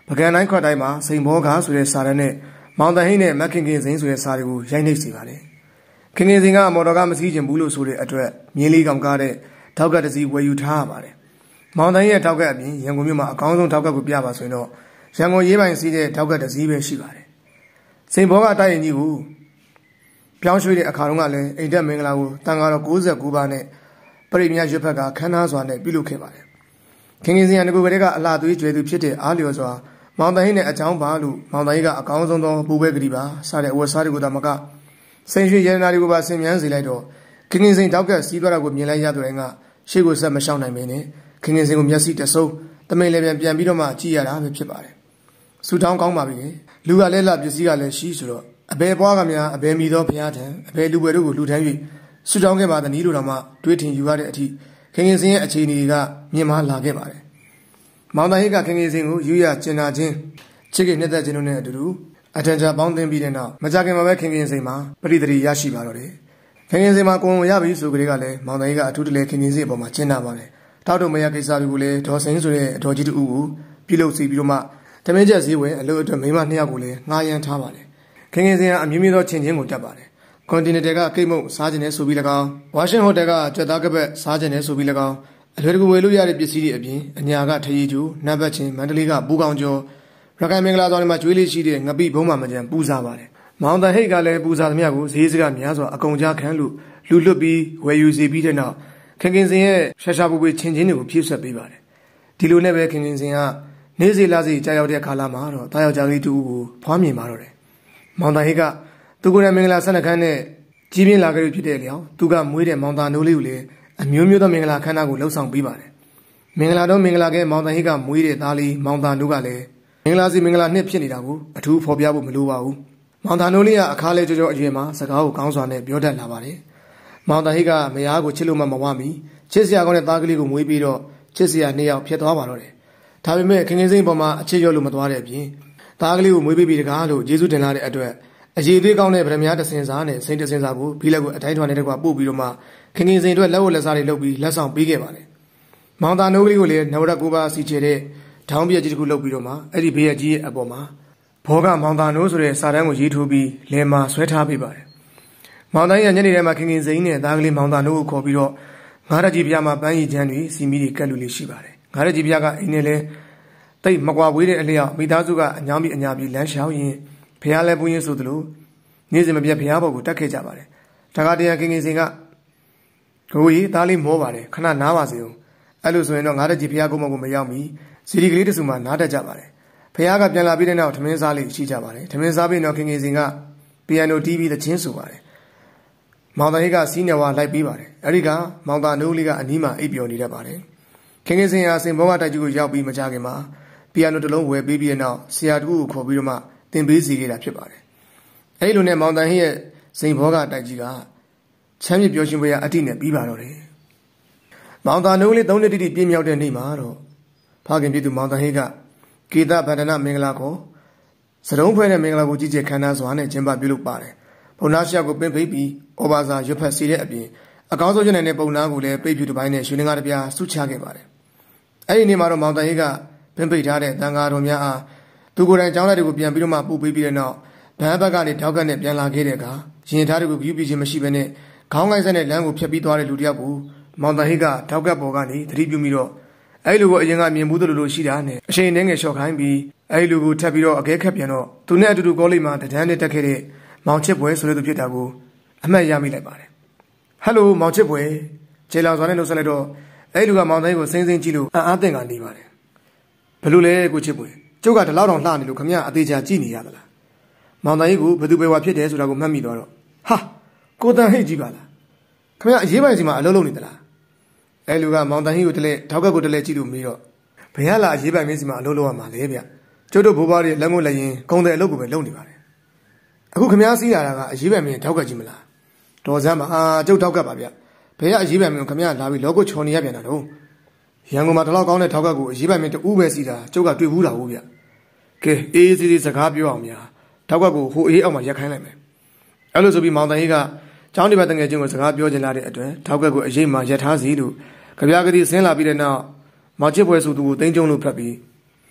ပကံတိုင်းခွက်တိုင်းမှာစိန်ဘောကားဆိုတဲ့စာတန်းနဲ့မောင်တဟိနဲ့မခင်ခင်စိန်ဆိုတဲ့စာတွေကိုရိုက်နှိပ်စီပါတယ်ခင်ခင်စိန်ကမော်တော်ကားမစီးချင်ဘူးလို့ဆိုတဲ့အတွက်မြင်းလေးကောင်ကားတဲ့ထောက်ကတစီဝယ်ယူထားရပါတယ်မောင်တဟိရဲ့ထောက်ကအပြင်ရန်ကုန်မြို့မှာအကောင်းဆုံးထောက်ကကိုပြပါဆိုရင်တော့ရန်ကုန်ရေးပိုင်စီးတဲ့ထောက်ကတစီပဲရှိပါတယ်စိန်ဘောကတိုက်ရင်ကြီးကိုပြောင်းရွှေ့တဲ့အခါတုန်းကလည်းအိမ်တက်မင်္ဂလာကိုတန်ဃာတော်၉၉ပါးနဲ့ပရိမြတ်ရွတ်ဖက်ကခန်းနာစွာနဲ့ပြုလုပ်ခဲ့ပါတယ်ခင်ခင်စိန်ကငကိုကလေးကအလှသွေးကျွဲသူဖြစ်တဲ့အားလျော်စွာမောင်တဟိနဲ့အကြောင်းပါလို့မောင်တဟိကအကောင်းဆုံးသောပူပဲကလေးပါစတဲ့အဝတ်စားတွေကိုတမကစိန်ရွှေရတနာတွေကိုပါဆင်မြန်းစေလိုက်တော့ခင်ခင်စိန်တောက်ကစီးသွားတာကိုမြင်လိုက်ရတဲ့တိုင်းကရှေ့ကိုဆက်မရှောင်နိုင်မင်းနဲ့ခင်ခင်စိန်ကိုမျက်စိတဆုပ်တမိန်လည်းပြန်ပြန်ပြီးတော့မှကြည့်ရတာပဲဖြစ်ပါတယ်ဆူတောင်းကောင်းပါပြီလူကလည်းလှပစ္စည်းကလည်းရှိဆိုတော့အဘယ်ပွားကများအဘယ်မိသောဘုရားထံအဘယ်လူပွဲတို့ကိုလှူဒန်း၍ဆူတောင်းခဲ့ပါသနည်းလို့တော့မှတွေးထင်ယူရတဲ့အထိခင်ခင်စိန်ရဲ့အခြေအနေကမြင်မလာခဲ့ပါတယ်မောင်တဟိကခင်ခင်စိန်ကိုယူရကျင်နာခြင်းချစ်ခင်နှစ်သက်ခြင်းတို့နဲ့အတူတူအထင်ရှားပေါင်းသင်းပြီးတဲ့နောက်မကြခင်မှာပဲခင်ခင်စိန်မှာပရိသေရီရရှိပါတော့တယ်ခင်ခင်စိန်မှာကိုယ်ရပြီဆိုကြတဲ့ကလည်းမောင်တဟိကအထူးတလဲခင်ခင်စိန်အပေါ်မှာကျင်းနာပါတယ်တောက်တုံမရကိစ္စတွေကိုလည်းဒေါ်စိန်ဆိုတဲ့အတော်ကြီးတူကိုပြုလုပ်စီပြီးတော့မှတမင်းချက်စည်းဝယ်အလို့အတွက်မိမနှစ်ယောက်ကိုလည်းငှားရမ်းထားပါတယ်ခင်ခင်စိန်ကအမြင့်မြင့်သောချင်းချင်းကိုတက်ပါတယ်ကွန်တီနေတယ်ကကိတ်မုတ်စားခြင်းနဲ့ဆိုပြီး၎င်းဝါရှင်ဟိုတယ်ကကြက်သားကပတ်စားခြင်းနဲ့ဆိုပြီး၎င်းအလွယ်တကူဝယ်လို့ရတဲ့ပစ္စည်းတွေအပြင်အညာကထရီကျူနတ်ဘတ်ချင်းမန္တလေးကပူကောင်ကျော်ရခိုင်မင်္ဂလာဆောင်တွေမှာကျွေးလေးရှိတဲ့ငပိဘုံမှမကြံပူဇာပါတယ်မောင်တဟိတ်ကလည်းပူဇာသမျှကိုဈေးစကများစွာအကုန်ကြားခံလို့လူလွတ်ပြီးဝယ်ယူစီပြီးတဲ့နောက်ခင်ခင်စိန်ရဲ့ရှာရှာပူပူချင်းချင်းတွေကိုဖြည့်ဆွက်ပေးပါတယ်ဒီလိုနဲ့ပဲခင်ခင်စိန်ကနေ့စီလာစီကြာရောက်တဲ့ခါလာမှာတော့တာယောက်ျားလေးတူကိုဖွားမြင်ပါတော့တယ်မောင်တဟိတ်ကသူကိုယ်တိုင်မင်္ဂလာဆက်နှခမ်းနဲ့ကြီးပြင်းလာကြရဖြစ်တဲ့လျောက်သူကမွေးတဲ့မောင်တာနိုးလေးကိုလည်းအမျိုးမျိုးသောမင်္ဂလာခမ်းနားကိုလှုပ်ဆောင်ပေးပါတယ်မင်္ဂလာတော့မင်္ဂလာကဲမောင်တဟိကမွေးတဲ့သားလေးမောင်တာနိုးကလည်းမင်္ဂလာစီမင်္ဂလာနှစ်ဖြစ်နေတာကိုအထူးဖော်ပြဖို့မလိုပါဘူးမောင်တာနိုးလေးကအခါလဲကြောကြောအရွယ်မှာစကားကိုကောင်းစွာနဲ့ပြောတတ်လာပါတယ်မောင်တဟိကမယားကိုချစ်လို့မှမဝမီချစ်စရာကောင်းတဲ့သားကလေးကိုမွေးပြီးတော့ချစ်စရာနှစ်ယောက်ဖြစ်သွားပါတော့တယ်ဒါပေမဲ့ခင်ခင်စိန်ပေါ်မှာအချစ်ရောလို့မသွားတဲ့အပြင်သားကလေးကိုမွေးပြီးပြီးတကားလို့ကျေးဇူးတင်လာတဲ့အတွက်အရေးသေးကောင်းတဲ့ဗရမ ्या တစင်စားနဲ့စိန်တစင်စားကိုဘီလက်ကိုအတိုင်းထွာနေတဲ့ကွာပို့ပြီးတော့မှခင်ခင်စိန်အတွက်လက်ဝတ်လက်စားတွေလုပ်ပြီးလက်ဆောင်ပေးခဲ့ပါတယ်မောင်တာနိုးကလေးကိုလည်းနဝရကိုပါစီချေတဲ့ထောင်းပြက်ကြီးတစ်ခုလုပ်ပြီးတော့မှအဲ့ဒီဘေးရကြီးရဲ့အပေါ်မှာဘောကမောင်တာနိုးဆိုတဲ့စာတန်းကိုရေးထိုးပြီးလယ်မှာဆွဲထားပေးပါတယ်မောင်တိုင်းရဲ့ညနေထဲမှာခင်ခင်စိန်နဲ့သားကလေးမောင်တာနိုးကိုခေါ်ပြီးတော့ငါးရကြီးပြားမှာပန်းရည်ချမ်းတွေစီမီတွေကတ်လူလေးရှိပါတယ်ငါးရကြီးပြားကအိမ်နဲ့လဲတိတ်မကွာဝေးတဲ့အလျောက်မိသားစုကအညောင်းပြီးအညာပြီးလမ်းလျှောက်ရင်ဖះလဲပူးရင်ဆိုသလိုနေ့စဉ်မပြတ်ဖះဘော်ကိုတက်ခဲ့ကြပါတယ်တခါတရံခင်ခင်စိန်ကကိုကြီးသားလေးမောပါတယ်ခဏနားပါစေဦးအဲ့လိုဆိုရင်တော့ငါးတက်ကြီးဖះကုန်းမကိုမရောက်မီစီဒီကလေးတစုမှနားတက်ကြပါတယ်ဖះကပြန်လာပြီးတဲ့နောက်ထမင်းစားလေးရှိကြပါတယ်ထမင်းစားပြီးတော့ခင်ခင်စိန်ကပီယန်နိုတီးပြီးသချင်းဆိုပါတယ်မောင်တဟိကစီးနေဝါလိုက်ပြီးပါတယ်အဲ့ဒီကမောင်တာနိုးလေးကအနီးမှာအိပ်ပျော်နေတတ်ပါတယ်ခင်ခင်စိန်ဟာစင်ဘောကတိုက်ကြီးကိုရောက်ပြီးမကြခင်မှာပီယန်နိုတစ်လုံးဝယ်ပေးပြီးတဲ့နောက်ဆရာတူကိုခေါ်ပြီးတော့မှသင်ပေးစီခဲ့တာဖြစ်ပါတယ်အဲ့လိုနဲ့မောင်တဟိရဲ့စိန်ဘောကတိုက်ကြီးကချမ်းမြေပျော်ရွှင်ပွဲရအတိနဲ့ပြီးပါတော့တယ်မောင်တာနိုးလေးသုံးနှစ်တိတိပြည့်မြောက်တဲ့နေ့မှာတော့ဖခင်ပြည်သူမောင်တဟိကကေတဗန္ဒနာမင်္ဂလာကိုစရုံးဖွဲတဲ့မင်္ဂလာကိုကြီးကျယ်ခမ်းနားစွာနဲ့ကျင်းပပြုလုပ်ပါတယ်ပုံနာရှောက်ကိုပင်ဖိတ်ပြီးဩဘာသာရွတ်ဖတ်စီတဲ့အပြင်အကောင်းဆုံးကျတဲ့ပုံနာကိုလည်းပိတ်ပြူတစ်ပိုင်းနဲ့ရွှေလင်းကားတစ်ပြားဆုချခဲ့ပါတယ်အဲ့ဒီနေ့မှာတော့မောင်တဟိကပင်ဖိတ်ထားတဲ့တန်ဃာတော်များအားသူကိုယ်တိုင်ကျောင်းလက်တွေကိုပြန်ပြီးတော့မှပို့ပေးပြီးတဲ့နောက်ဗန်းဘက်ကနေထောက်ကနဲ့ပြန်လာခဲ့တဲ့အခါရင်သားတွေကိုဂရုပြုခြင်းမရှိဘဲနဲ့ခေါင်းကိုက်ဆက်တဲ့လမ်းကိုဖျက်ပြီးသွားတဲ့လူတစ်ယောက်ကိုမောင်တဟိကထောက်ကပေါ်ကနေသတိပြုမိတော့အဲ့လူကိုအရင်ကမြင်မှုသလိုလိုရှိတာနဲ့အချိန်နဲ့ငယ်လျှော့ခိုင်းပြီးအဲ့လူကိုထပ်ပြီးတော့အကဲခတ်ပြန်တော့သူနဲ့အတူတူကောလိပ်မှာတန်းနဲ့တက်ခဲ့တဲ့မောင်ချစ်ပွဲဆိုတဲ့သူဖြစ်တာကိုအမှတ်ရမိလိုက်ပါတယ်ဟယ်လိုမောင်ချစ်ပွဲခြေလောင်စွာနဲ့နှုတ်ဆက်လိုက်တော့အဲ့လူကမောင်တဟိကိုစိမ့်စိမ့်ကြည့်လို့အံ့အားသင့်ကနေပါတယ်ဘယ်လိုလဲကိုချစ်ပွဲကျုပ်ကဒီလောက်တောင်လှနေလို့ခမရအသေးချာကြည့်နေရသလားမောင်တဟိကိုဘယ်သူပဲဝါဖြစ်တယ်ဆိုတာကိုမှတ်မိသွားတော့ဟာကိုတန်ဟိတ်ကြီးပါလားခမရအရေးပိုင်စီမှာအလုံးလုံးနေသလားအဲ့လူကမောင်တဟိကိုတလဲထောက်ကက်ကိုတလဲကြည့်လို့မေးတော့ဘယ်ရလာအရေးပိုင်မင်းစီမှာအလုံးလုံးရမှာလဲဗျကျုပ်တို့ဘိုးဘွားတွေလက်မလက်ရင်ကုံတဲ့အလုပ်ကိုပဲလုပ်နေပါတယ်အခုခမရစီးလာတာကအရေးပိုင်မင်းထောက်ကက်ကြီးမလားတော်စမ်းပါအာကျုပ်ထောက်ကက်ပါဗျဘယ်ရအရေးပိုင်မင်းကိုခမရလာပြီးလောကိုချော်နေရပြန်တာတော့ရန်ကုန်မှာတလောက်ကောင်းတဲ့ထောက်ကက်ကိုအရေးပိုင်မင်းတူးပဲစီးတာကျုပ်ကတွေ့ဘူးတာဟုတ်ဗျကဲအေးစီးစီးစကားပြောအောင်များထောက်ကက်ကိုဟိုအေးအောက်မှာရက်ခိုင်းလိုက်မယ်အဲ့လိုဆိုပြီးမောင်တဟိကကျောင်းဒီဘက်တငယ်ချင်းကိုစကားပြောချင်လာတဲ့အတွက်ထောက်ကက်ကိုအရေးမှာရက်ထားစီလို့ကြပြားကတိဆင်းလာပြီးတဲ့နောက်မောင်ချစ်ပွဲစုသူကိုတင်းကျုံလို့ဖတ်ပြီး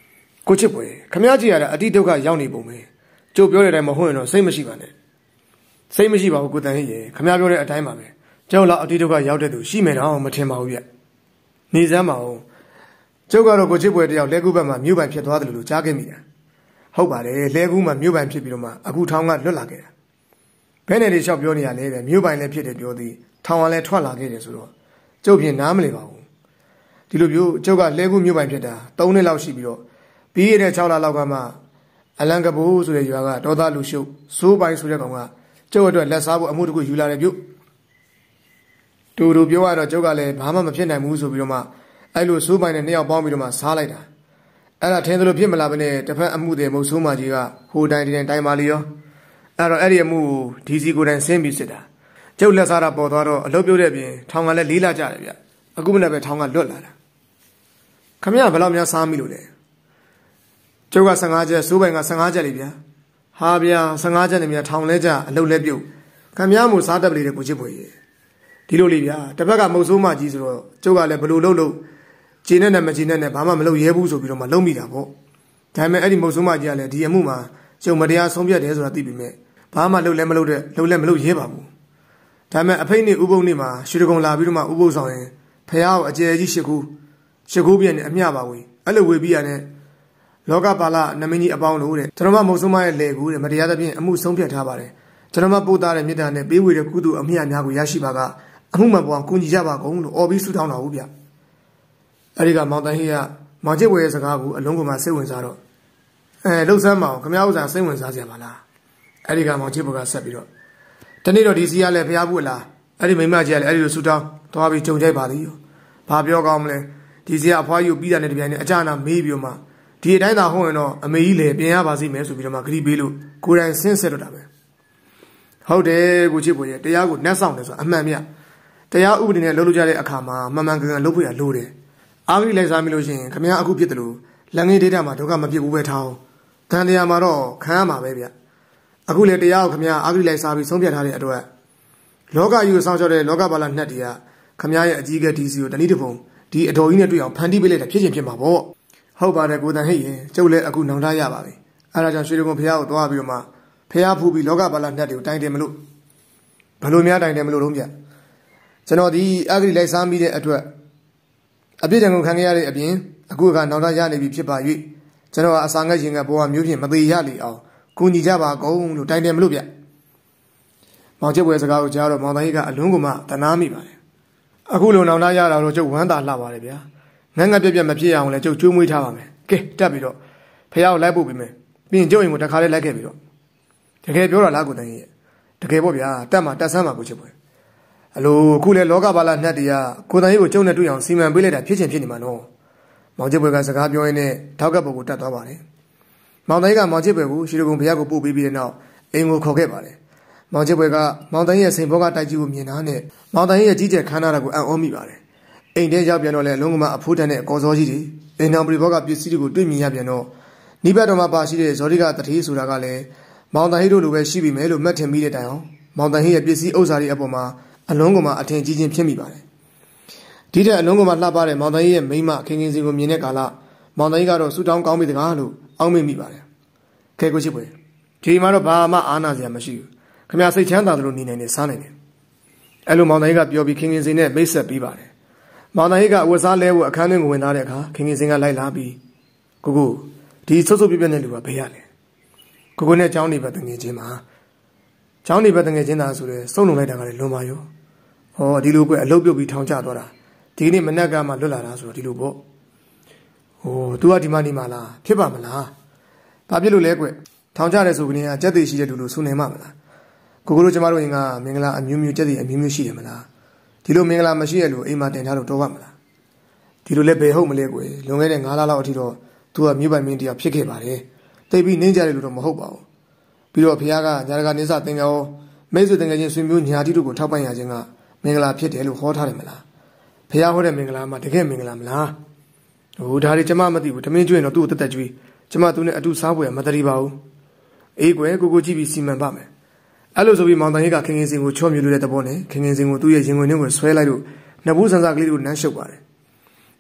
ကိုချစ်ပွဲခမရကြီးရတာအတိဒုက္ခရောက်နေပုံပဲကျုပ်ပြောတဲ့အတိုင်းမဟုတ်ရင်တော့စိတ်မရှိပါနဲ့စိတ်မရှိပါဘူးကိုတန်ဟိရေခမရပြောတဲ့အတိုင်းပါပဲကျုပ်လောက်အတိဒုက္ခရောက်တဲ့သူရှိမယ်တော့မထင်ပါဘူးဗျနေစမ်းပါဦးကျုပ်ကတော့ကိုချစ်ပွဲတယောက်လဲကူဘက်မှာမြို့ပိုင်ဖြစ်သွားတယ်လို့ကြားခဲ့မိတာဟုတ်ပါတယ်လဲကူမှာမြို့ပိုင်ဖြစ်ပြီးတော့မှအခုထောင်ကလွတ်လာခဲ့တာဘယ်နဲ့လေးလျှောက်ပြောနေရလဲတဲ့မြို့ပိုင်လည်းဖြစ်တယ်ပြောသည်ထောင်ကလည်းထွက်လာခဲ့တယ်ဆိုတော့ကျုပ်ပြင်နားမလည်ပါဘူးဒီလိုမျိုးကျုပ်ကလဲကူမြို့ပိုင်ဖြစ်တာ၃နှစ်လောက်ရှိပြီးတော့ပြီးရတဲ့၆လလောက်ကမှအလံကဘိုးဆိုတဲ့ရွာကဒေါသလူရှုပ်စိုးပိုင်ဆိုတဲ့ကောင်ကကျုပ်အတွက်လက်စားဖို့အမှုတခုယူလာတယ်ပြုတူတူပြောရတော့ကျုပ်ကလည်းဘာမှမဖြစ်နိုင်ဘူးဆိုပြီးတော့မှအဲ့လိုစိုးပိုင်နဲ့နှစ်ယောက်ပေါင်းပြီးတော့မှစားလိုက်တာအဲ့ဒါထင်သလိုဖြစ်မလားဘဲနဲ့တစ်ဖက်အမှုတွေမဟုတ်ဆိုးမကြီးကဟိုတိုင်းတိုင်းတိုင်းပါလီရောအဲ့တော့အဲ့ဒီအမှုကိုဒီစီကိုယ်တိုင်ဆင်းပြီးစစ်တာကျုပ်လက်စားတာပေါ်သွားတော့အလုပ်ပြုတ်တဲ့ပြင်ထောင်ကလည်းလေးလာကြတယ်ဗျအခုမနေ့ပဲထောင်ကလွတ်လာတာခမရဘယ်လောက်များစားမိလို့လဲကျုပ်က၁၅ချက်စိုးပိုင်က၁၅ချက်လေဗျာဟာဗျာ၁၅ချက်နဲ့မြထောင်လဲကြအလုပ်လဲပြုတ်ခမရမို့စားတတ်ပလေတဲ့ကိုချစ်ပွေဒီလိုလေဗျာတစ်ဖက်ကမုတ်ဆိုးမကြီးဆိုတော့ကျုပ်ကလည်းဘလို့လို့လို့ဂျင်းနဲ့နဲ့မဂျင်းနဲ့နဲ့ဘာမှမလုပ်ရဲဘူးဆိုပြီးတော့မှလုံးမိတာပေါ့ဒါပေမဲ့အဲ့ဒီမုတ်ဆိုးမကြီးကလည်းဒီအမှုမှာကျုံမတရားဆုံးဖြတ်တယ်ဆိုတာသိပြီမဲ့ဘာမှလုပ်လဲမလုပ်တဲ့လုပ်လဲမလုပ်ရဲပါဘူးဒါပေမဲ့အဖိတ်နေဥပုံနေမှာရွှေတကုံလာပြီးတော့မှဥပုပ်ဆောင်ရင်ဖះကိုအကျယ်ကြီးရှစ်ခုရှစ်ခုပြည့်နဲ့အမျှပါဝေးအဲ့လိုဝေပြီးရတဲ့လောကပါဠနမင်းကြီးအပေါင်းလို့တဲ့ကျွန်တော်မမုတ်ဆိုးမရဲ့လေကူတဲ့မတရားသဖြင့်အမှုဆုံးဖြတ်ထားပါတယ်ကျွန်တော်မပို့သားတဲ့မြစ်တာနဲ့ပေးဝေတဲ့ကုသိုလ်အမျှများကိုရရှိပါကအမှုမှန်ပေါ်ကူညီကြပါကုန်လို့အော်ပြီးဆုတောင်းတော်ဘူးဗျအဲ့ဒီကမောင်တန်ဟိကမောင်ချစ်ဝဲရဲ့စကားကိုအလုံးကမှစိတ်ဝင်စားတော့အဲလှုပ်ဆန်းမအောင်ခမ ्या ဥစ္စာစိတ်ဝင်စားကြပါလားအဲ့ဒီကမောင်ချစ်ဘကဆက်ပြီးတော့တနေ့တော့ဒီစီကလည်းဖျားဘူးလားအဲ့ဒီမိမကြီးကလည်းအဲ့ဒီလိုဆုတောင်းသွားပြီးကြုံကြိုက်ပါသည်ဘာပြောကောင်းမလဲဒီစီကအဖွားကြီးကိုပြီးတာနဲ့တပြိုင်နက်အကြနာမေးပြီးတော့မှဒီအတိုင်းသာဟုတ်ရင်တော့အမေကြီးလည်းပြင်ရပါစီမယ်ဆိုပြီးတော့မှဂရိပေးလို့ကိုယ်တိုင်ဆင်းဆက်တော့တာပဲဟုတ်တယ်ကိုချစ်ပေါ်ရဲ့တရားကိုနှက်ဆောင်တယ်ဆိုအမှန်မြတရားဥပဒေနဲ့လုပ်လို့ကြတဲ့အခါမှာမှန်မှန်ကန်ကန်လုပ်ဖို့ရလိုတယ်အာဂရိလိုက်စားမိလို့ရှိရင်ခမ ्या အခုဖြစ်တယ်လို့လက်ငင်းဒေတာမှာဒုက္ခမဖြစ်ဘူးပဲထားအောင်တန်တရားမှာတော့ခံရမှာပဲဗျအခုလေတရားကိုခမ ्या အာဂရိလိုက်စားပြီးဆုံးဖြတ်ထားတဲ့အတွက်လောကကြီးကိုစောင့်ရှောက်တဲ့လောကပါဠနှက်တွေကခမ ्या ရဲ့အကြီးကဒီစီကိုတနည်းတစ်ပုံဒီအတော်ကြီးနဲ့တွေ့အောင်ဖန်တီးပေးလိုက်တာဖြစ်ချင်းဖြစ်မှာပေါ့ဟုတ်ပါတယ်ကိုတန်ဟိရင်ကျုပ်လည်းအခုနောင်တရပါပြီအဲဒါကြောင့်ရွှေတုံဖះကိုသွားပြီးတော့မှဖះဖူးပြီးလောကပါဠနှက်တွေကိုတိုင်တယ်မလို့ဘလို့များတိုင်တယ်မလို့တော့ဗျကျွန်တော်ဒီအာဂရိလိုက်စားမိတဲ့အတွက်အပြစ်ဒဏ်ကိုခံရတဲ့အပြင်အခုကနောင်တရနေပြီဖြစ်ပါ၍ကျွန်တော်အစာငတ်ရင်ကဘောကမျိုးဖြင့်မသေးရလေအောင်ကူညီကြပါကုန်လို့တိုင်တယ်မလို့ဗျမောင်ကျက်ပွဲစကားကိုကြားတော့မောင်သားကြီးကအလွန်ကမှတနာမိပါတယ်အခုလိုနောင်တရတာတော့ကျုပ်ဝမ်းသာလှပါတယ်ဗျာငန်းငတ်ပြက်ပြက်မဖြစ်အောင်လဲကျုပ်ကျွေးမွေးထားပါမယ်ကဲတက်ပြီးတော့ဖះကိုလိုက်ပို့ပြီးမယ်ပြီးရင်ကျုပ်အိမ်ကိုတခါလေးလိုက်ခဲ့ပြီးတော့တကယ်ပြောတာလားကိုတန်ကြီးတကယ်ပေါ့ဗျာတက်မှာတက်ဆန်းမှာကိုချစ်ပွဲအလိုအခုလေလောကပါဠနှက်တွေကကိုတန်ကြီးကိုကျုံနဲ့တွေ့အောင်စီမံပေးလိုက်တာဖြစ်ချင်းဖြစ်နေမှာနော်မောင်ချစ်ပွဲကစကားပြောရင်းနဲ့ထောက်ကပ်ပေါ်ကိုတက်သွားပါတယ်မောင်တန်ကြီးကမောင်ချစ်ပွဲကိုရှိတကုံဘုရားကိုပို့ပေးပြီးတဲ့နောက်အိမ်ကိုခေါ်ခဲ့ပါတယ်မောင်ချစ်ပွဲကမောင်တန်ကြီးရဲ့စိန်ဘောကတိုက်ကြီးကိုမြင်တာနဲ့မောင်တန်ကြီးရဲ့ကြီးကျယ်ခမ်းနားတာကိုအံ့ဩမိပါတယ်အိမ်ထဲရောက်ပြန်တော့လေအလုံးကမအဖိုးတန်တဲ့အကောစောကြီးတွေအိမ်တော်ပရိဘောကပစ္စည်းတွေကိုတွေ့မြင်ရပြန်တော့နိဗ္ဗာန်တော်မှာပါရှိတဲ့ဇောတိကတတိဆိုတာကလည်းမောင်တန်ဟိတို့လိုပဲရှိပြီမယ်လို့မှတ်ထင်မိတဲ့တိုင်အောင်မောင်တန်ဟိရဲ့ပစ္စည်းဥစ္စာတွေအပေါ်မှာအလုံးကမအထင်ကြီးချင်းဖြစ်မိပါတယ်ဒီတဲ့အလုံးကမလှပတဲ့မောင်တန်ဟိရဲ့မိမခင်ခင်စင်ကိုမြင်တဲ့ကာလမောင်တန်ဟိကတော့ဆူတောင်းကောင်းပြီတကားလို့အောက်မေ့မိပါတယ်ခဲကိုချစ်ပွဲဒီမှာတော့ဘာမှအာနာစရာမရှိဘူးခင်ဗျာစိတ်ချမ်းသာသလိုနေနိုင်နေစားနိုင်တယ်အဲ့လိုမောင်တန်ဟိကပြောပြီးခင်ခင်စင်နဲ့မိတ်ဆက်ပြီးပါတယ်မောင်တန်ဟိကအဝတ်စားလဲဖို့အခန်းထဲကိုဝင်လာတဲ့အခါခင်ခင်စင်ကလိုက်လာပြီးကိုကိုဒီဆုပ်ဆုပ်ပြပြနဲ့လူကဘယ်ရလဲကိုကိုနဲ့ចောင်းနေပဲတငယ်ချင်းမှာចောင်းနေပဲတငယ်ချင်းသားဆိုရဲစုံလုံလိုက်တာကလည်းလွန်ပါရောဟောဒီလိုကွအလုတ်ပြုတ်ပြီးထောင်ကျသွားတာဒီနေ့မနက်ကမှလွတ်လာတာဆိုတော့ဒီလိုပေါ့ဟို तू ကဒီမှနေမှာလားဖြစ်ပါမလားဘာဖြစ်လို့လဲကွထောင်ကျတဲ့ဆိုကနေကကြက်သေးရှိတဲ့လူလူဆူနေမှာမလားကိုကိုတို့ကျမတို့ရင်ကမင်္ဂလာအမျိုးမျိုးကြက်သေးအမျိုးမျိုးရှိတယ်မလားဒီလိုမင်္ဂလာမရှိရလို့အိမ်မှာတင်ထားလို့တော့ပါမလားဒီလိုလည်းဘယ်ဟုတ်မလဲကွလွန်ခဲ့တဲ့၅လလောက်အထိတော့ तू ကမြို့ပိုင်မင်းတရားဖြစ်ခဲ့ပါတယ်တိတ်ပြီးနှင်းကြတယ်လို့တော့မဟုတ်ပါဘူးပြီးတော့ဖခင်ကညာတကာနေစာသင်္ကောမိတ်ဆွေတငယ်ချင်းဆွေမျိုးညာတိတို့ကိုထောက်ပံ့ရခြင်းကမင်္ဂလာဖြစ်တယ်လို့ဟောထားတယ်မလားဖခင်ဟောတဲ့မင်္ဂလာမှာတကယ်မင်္ဂလာမလားဟိုဒါတွေကျမမသိဘူးတမင်းကျွေးတော့သူ့ကိုတက်တက်ကျွေးကျမသူနဲ့အတူစားပွဲမတရီပါဘူးအေးကွယ်ကိုကိုကြည့်ပြီးစီမံပါမယ်အဲ့လိုဆိုပြီးမောင်တန်ကြီးကခင်ခင်စင်ကိုချော့မြူလို့တဲ့သဘောနဲ့ခင်ခင်စင်ကိုသူ့ရဲ့ရင်ဝင်ထဲကိုဆွဲလိုက်လို့နဘူးဆန်စာကလေးကိုနမ်းရှုပ်ပါတယ်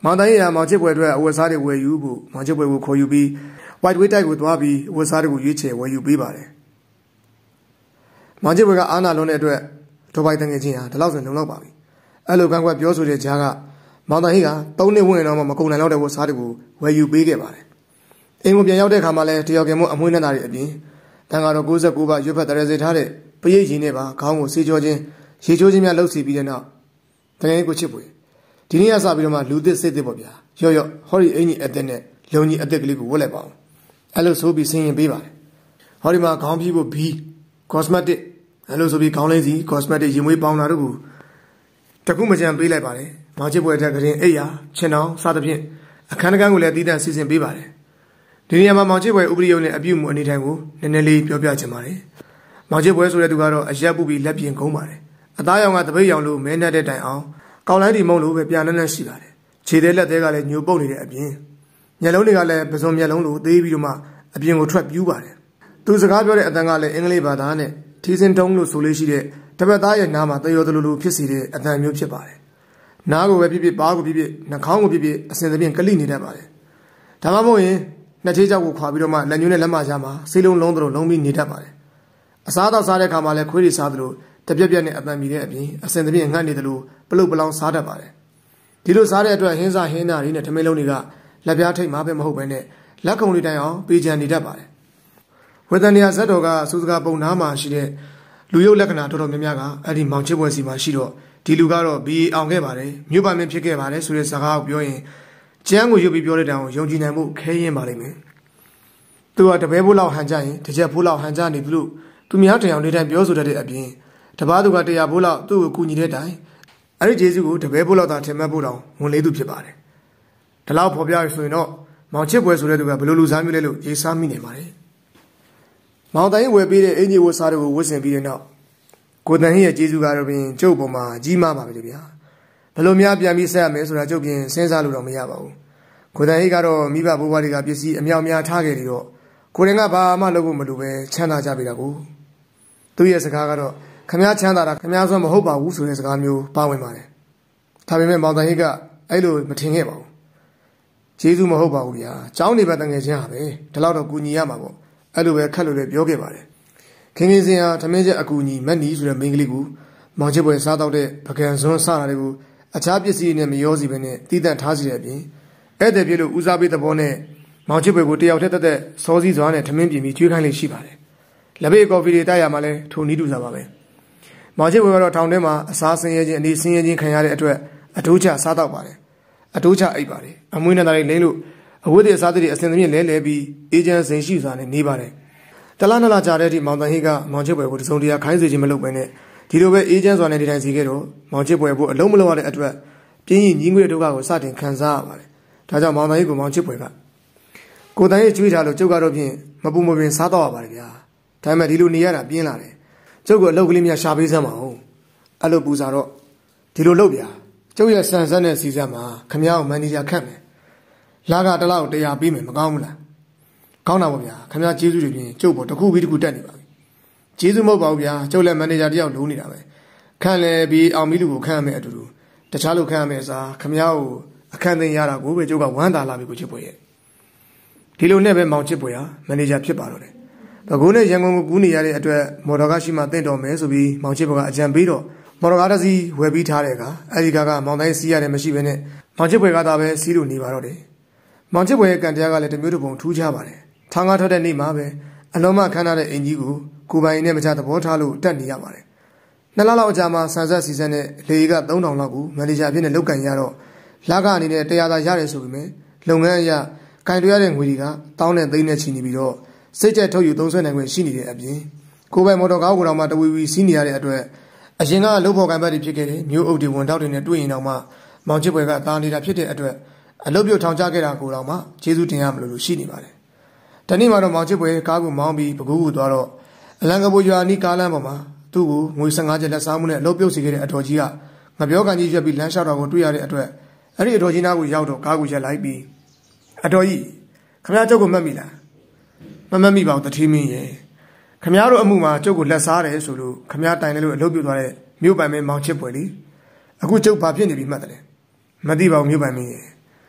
မောင်တန်ကြီးကမောင်ချစ်ပွဲအတွက်အဝတ်စားတွေဝယ်ယူဖို့မောင်ချစ်ပွဲကိုခေါ်ယူပြီး white way တိုက်ကိုသွားပြီးအဝတ်စားတွေကိုရွေးချယ်ဝယ်ယူပေးပါတယ်မောင်ချစ်ပွဲကအာနာလွန်တဲ့အတွက်ဒိုဘိုင်တငယ်ချင်းဟာဒီလောက်ဆိုလုံလောက်ပါပြီအဲ့လိုကန့်ကွက်ပြောဆိုတဲ့ကြားကမောင်တန်ကြီးကသုံးနှစ်ဝင်တော့မှမကုန်နိုင်တော့တဲ့ဝတ်စားတွေကိုဝယ်ယူပေးခဲ့ပါတယ်အင်ကိုပြန်ရောက်တဲ့အခါမှာလဲတယောက်ကင်မို့အမွှေးနဲ့တာတွေအပြင်တန်ကတော့ကိုးဆယ်ကိုပါရွတ်ဖက်တရစေထားတဲ့ပရိတ်ရင်နဲ့ပါခေါင်းကိုစေကြောချင်းရေချိုးချင်းများလှုပ်စီပြီးတဲ့နောက်တကယ်ကိုချစ်ပွေဒီနေ့ကစပြီးတော့မှလူသစ်စိတ်သစ်ပေါ့ဗျာရော့ရော့ဟောဒီအင်ကြီးအသက်နဲ့လုံကြီးအသက်ကလေးကိုဝတ်လိုက်ပါအောင်အဲ့လိုဆိုပြီးဆင်ရင်ပေးပါတယ်ဟောဒီမှာခေါင်းဖြီးဖို့ဘီ cosmetic အဲ့လိုဆိုပြီးခေါင်းလေးစီ cosmetic ရင်မွေးပေါင်းတာတို့ကိုတခုမကြံပေးလိုက်ပါတယ်မောင်ချစ်ပွဲတဲ့ကရင်အိယာချင်းတောင်စသဖြင့်အခန်းတကန်းကိုလည်းတည်တံ့စီစဉ်ပေးပါတယ်ဒီနေရာမှာမောင်ချစ်ပွဲဥပဒေရုံးနဲ့အပြုမှုအနေထိုင်ကိုနည်းနည်းလေးပြောပြချင်ပါတယ်မောင်ချစ်ပွဲဆိုတဲ့သူကတော့အရက်ပူပြီးလက်ပြင်ကုန်းပါတယ်အသားရောင်ကတပိတ်ရောင်လို့မဲနဲ့တဲ့တိုင်အောင်ကောင်းလိုက်ဒီမုံလို့ပဲပြန်နှက်နှက်ရှိပါတယ်ခြေသေးလက်သေးကလည်းညိုပုတ်နေတဲ့အပြင်မျက်လုံးတွေကလည်းပစုံမျက်လုံးလိုသေးပြီးတော့မှအပြင်ကိုထွက်ပြူးပါတယ်သူစကားပြောတဲ့အတန်ကလည်းအင်္ဂလိပ်ဘာသာနဲ့ထီစင်တုံးလို့ဆိုလို့ရှိတဲ့တပတ်သားရဲ့နားမှာတယောတလူလူဖြစ်စီတဲ့အတန်မျိုးဖြစ်ပါတယ်နားကိုပဲဖြစ်ဖြစ်ပါးကိုဖြစ်ဖြစ်နှာခေါင်းကိုဖြစ်ဖြစ်အစဉ်သဖြင့်ကလိနေတတ်ပါတယ်ဒါမှမဟုတ်ရင်နှစ်ချေးကြောက်ကိုခွာပြီးတော့မှလက်ညှိုးနဲ့လက်မရှာမှာဆေးလုံးလုံးသလိုလုံးပြီးနေတတ်ပါတယ်အစားတော့စားတဲ့ခါမှာလည်းခွေးတွေစားသလိုတပြက်ပြက်နဲ့အပန်မီတဲ့အပြင်အစင်သဖြင့်ငှက်နေသလိုပလုတ်ပလောင်စားတတ်ပါတယ်ဒီလိုစားတဲ့အတွက်ဟင်းစားဟင်းနာတွေနဲ့ထမင်းလုံးတွေကလက်ပြားထိတ်မှာပဲမဟုတ်ပဲနဲ့လက်ကုံလေးတိုင်အောင်ပေးချန်နေတတ်ပါတယ်ဝေဒနီယာဇက်တော်ကစူးစကားပုံနာမှာရှိတဲ့လူရုပ်လက္ခဏာတော်တော်များများကအဲ့ဒီမောင်ချစ်ပွဲစီမှာရှိတော့ဒီလူကတော့ဘီအောင်ခဲ့ပါတယ်မြို့ပါမင်းဖြစ်ခဲ့ပါတယ်ဆိုတဲ့စကားကိုပြောရင်ကျန်းကိုရုပ်ပြီးပြောတဲ့တောင်ယုံကြည်နိုင်မှုခဲရင်ပါလိမ့်မယ်သူကတပည့်ဖို့လောက်ဟန်ကြရင်တစ်ချက်ဖို့လောက်ဟန်ကြနေပြီလို့သူများတရားနေတိုင်းပြောဆိုတတ်တဲ့အပြင်တပားသူကတရားဖို့လောက်သူ့ကိုကူညီတဲ့တိုင်အဲ့ဒီဂျေစုကိုတပည့်ဖို့လောက်သာထင်မှတ်ဖို့တောင်ဝန်လေးသူဖြစ်ပါတယ်ဒီလောက်ဖော်ပြရဆိုရင်တော့မောင်ချစ်ပွဲဆိုတဲ့သူကဘယ်လိုလူစားမျိုးလဲလို့ရေးစားမိနေပါတယ်မောင်တိုင်းဝယ်ပေးတဲ့အင်ဂျီဝတ်စားတွေကိုဝတ်ဆင်ပြီးတဲ့နောက်ကိုတန်ဟင်းရဲ့ဂျေစုကတော့ပင်ကျုပ်ပေါ်မှာကြီးမားပါပဲဗျာဘယ်လိုများပြန်ပြီးဆက်ရမယ်ဆိုတာကျုပ်ပြင်စဉ်းစားလို့တော့မရပါဘူးကိုတန်ဟင်းကတော့မိဘဘိုးဘွားတွေကပစ္စည်းအမြောက်များထားခဲ့ပြီးတော့ကိုရင်ကဘာမှလုပ်ဖို့မလိုပဲချမ်းသာကြပြီလားကိုသူရဲ့စကားကတော့ခမားချမ်းသာတာခမားစွမ်းမဟုတ်ပါဘူးဆိုတဲ့စကားမျိုးပါဝင်ပါတယ်ဒါပေမဲ့မောင်တန်ဟိကအဲ့လိုမထင်ခဲ့ပါဘူးကျေးဇူးမဟုတ်ပါဘူးဗျာကျောင်းနေပါတငယ်ချင်းဟာပဲဒီလောက်တော့ကူညီရမှာပေါ့အဲ့လိုပဲခက်လို့လည်းပြောခဲ့ပါတယ်ခင်ခင်စင်ဟာထမင်းချက်အကူညီမက်နီဆိုတဲ့မိန်းကလေးကိုမောင်ချစ်ပွဲစားတော့တဲ့ပကံစွန်းစတာတွေကိုအခြားပစ္စည်းနဲ့မရောစီပဲနဲ့တီးတန့်ထားစီတဲ့အပြင်အဲ့တဲ့ပြလို့ဦးစားပေးသဘောနဲ့မောင်ချစ်ပွဲကိုတယောက်တည်းတက်တဲ့စောစည်းစွာနဲ့ထမင်းပြင်ပြီးကျွေးခိုင်းလေးရှိပါတယ်လက်ဘေးကော်ဖီတွေတိုက်ရမှာလဲထိုနီးတူစားပါပဲမောင်ချစ်ပွဲကတော့ထောင်ထဲမှာအစားဆင်းရဲခြင်းအနေဆင်းရဲခြင်းခံရတဲ့အတွက်အတိုးချစားတော့ပါတယ်အတိုးချအိပ်ပါတယ်အမွှေးနဲ့တာတွေလိမ့်လို့အဝတ်တွေအစားတွေအစင်သဖြင့်လဲလဲပြီးအေဂျင့်စိန်ရှိစွာနဲ့နေပါတယ်တလားနလားကြာတဲ့အထိမောင်တန်ဟိကမောင်ချစ်ပွဲကိုတစုံတရာခိုင်းစေခြင်းမလုပ်ဘဲနဲ့ဒီလိုပဲအေဂျင့်စွာနဲ့ဒီတိုင်းစီခဲ့တော့မောင်ချစ်ပွဲကိုအလုံးမလုံးရတဲ့အတွက်ပြင်းရင်ညီးငွေဒုက္ခကိုစတင်ခံစားရပါတယ်ဒါကြောင့်မောင်တန်ဟိကိုမောင်ချစ်ပွဲကကိုတန်ဟိကျွေးထားလို့ကျုပ်ကတော့ဖြင့်မပူမပင်စားတော့ရပါတယ်ဗျာဒါပေမဲ့ဒီလိုနေရတာပြင်းလာတယ်ကျုပ်ကအလုပ်ကလေးများရှာပေးစမ်းပါဦးအဲ့လိုပူစားတော့ဒီလိုလုပ်ဗျာကျုပ်ရဲ့ဆန်ဆက်တဲ့စီစဉ်မှာခမည်းတော်မန်နေဂျာခန့်မယ်လာကတလောက်တရားပေးမယ်မကောင်းဘူးလားကောင်းတာပေါ့ဗျာခမည်းကျေးဇူးတွေပြင်ကျုပ်ပေါ်တစ်ခုပြီးတစ်ခုတက်နေပါပြီကျေးဇူးမဟုတ်ပါဘူးဗျာကျုပ်လည်းမန်နေဂျာတယောက်လုံးနေတာပဲခန့်လဲပြီးအောင်မီလူကိုခန့်ရမယ်အတူတူတခြားလူခန့်ရမယ်စားခမည်းကိုအခန့်သိမ်းရတာကိုပဲကျုပ်ကဝမ်းသာလာပြီကိုချစ်ပွေရဲ့ဒီလိုနဲ့ပဲမောင်ချစ်ပွေဟာမန်နေဂျာဖြစ်ပါတော့တယ်ဘကုန်းနဲ့ရန်ကုန်ကိုကူးနေရတဲ့အတွက်မော်တော်ကားရှိမှတင့်တော်မယ်ဆိုပြီးမောင်ချစ်ပွေကအကြံပေးတော့မော်တော်ကားတစ်စီးဝယ်ပြီးထားတဲ့အခါအဲဒီကားကမောင်တိုင်းစီးရတယ်မရှိဘဲနဲ့မောင်ချစ်ပွေကသာပဲစီးလို့နေပါတော့တယ်မောင်ချစ်ပွေရဲ့ကံတရားကလည်းတမျိုးတစ်ပုံထူးခြားပါတယ်ထောင်ကားထွက်တဲ့နေ့မှာပဲအလုံးမခမ်းထားတဲ့အင်ကြီးကိုကိုပိုင်နဲ့မချသဘောထားလို့တက်နေရပါတယ်နှစ်လလောက်အကြာမှာဆန်ဆက်စီစဉ်တဲ့လေကသုံးထောင်လောက်ကိုမန်နေဂျာဖြစ်နေလောက်ကန်ရတော့လာကအနေနဲ့တရားသာရတယ်ဆိုပေမဲ့လုပ်ငန်းအရကင်တွေ့ရတဲ့ငွေတွေကတောင်းနဲ့သိန်းနဲ့ချီနေပြီးတော့စိတ်ကြက်ထုတ်ယူသုံးဆွဲနိုင်ခွင့်ရှိနေတဲ့အပြင်ကိုပိုင်မော်တော်ကားကိုတော့မှတဝီဝီစီးနေရတဲ့အတွက်အရင်ကလှုပ်ဖို့ကံပတ်တွေဖြစ်ခဲ့တယ်မျိုးအုပ်တွေဝန်တောက်တွေနဲ့တွေ့ရင်တော့မှမောင်ချစ်ပွဲကတာနေတာဖြစ်တဲ့အတွက်အလုပ်ပြုတ်ထောင်ချခဲ့တာကိုတော့မှကျေးဇူးတင်ရမလို့လို့ရှိနေပါတယ်တနေ့မှတော့မောင်ချစ်ပွဲကားကိုမောင်းပြီးပကူးကိုသွားတော့အလံကပူရွာနီးကားလမ်းပေါ်မှာသူ့ကိုငွေ၁၅ကျပ်လက်စားမှုနဲ့အလုပ်ပြုတ်စီခဲ့တဲ့အတော်ကြီးကငပြောကန်ကြီးရွက်ပြီးလမ်းလျှောက်တော့ကိုတွေ့ရတဲ့အတွက်အဲ့ဒီအတော်ကြီးနားကိုရောက်တော့ကားကိုရက်လိုက်ပြီးအတော်ကြီးခမရကျုပ်ကိုမှတ်မိလားမမှတ်မိပါဘူးတထီးမင်းရဲ့ခမရတို့အမှုမှာကျုပ်ကိုလက်စားတယ်ဆိုလို့ခမရတိုင်တယ်လို့အလုပ်ပြုတ်သွားတဲ့မြို့ပိုင်မင်းမောင်ချစ်ပွဲလीအခုကျုပ်ဘာဖြစ်နေပြီမှတ်တယ်မသိပါဘူးမြို့ပိုင်မင်းရဲ့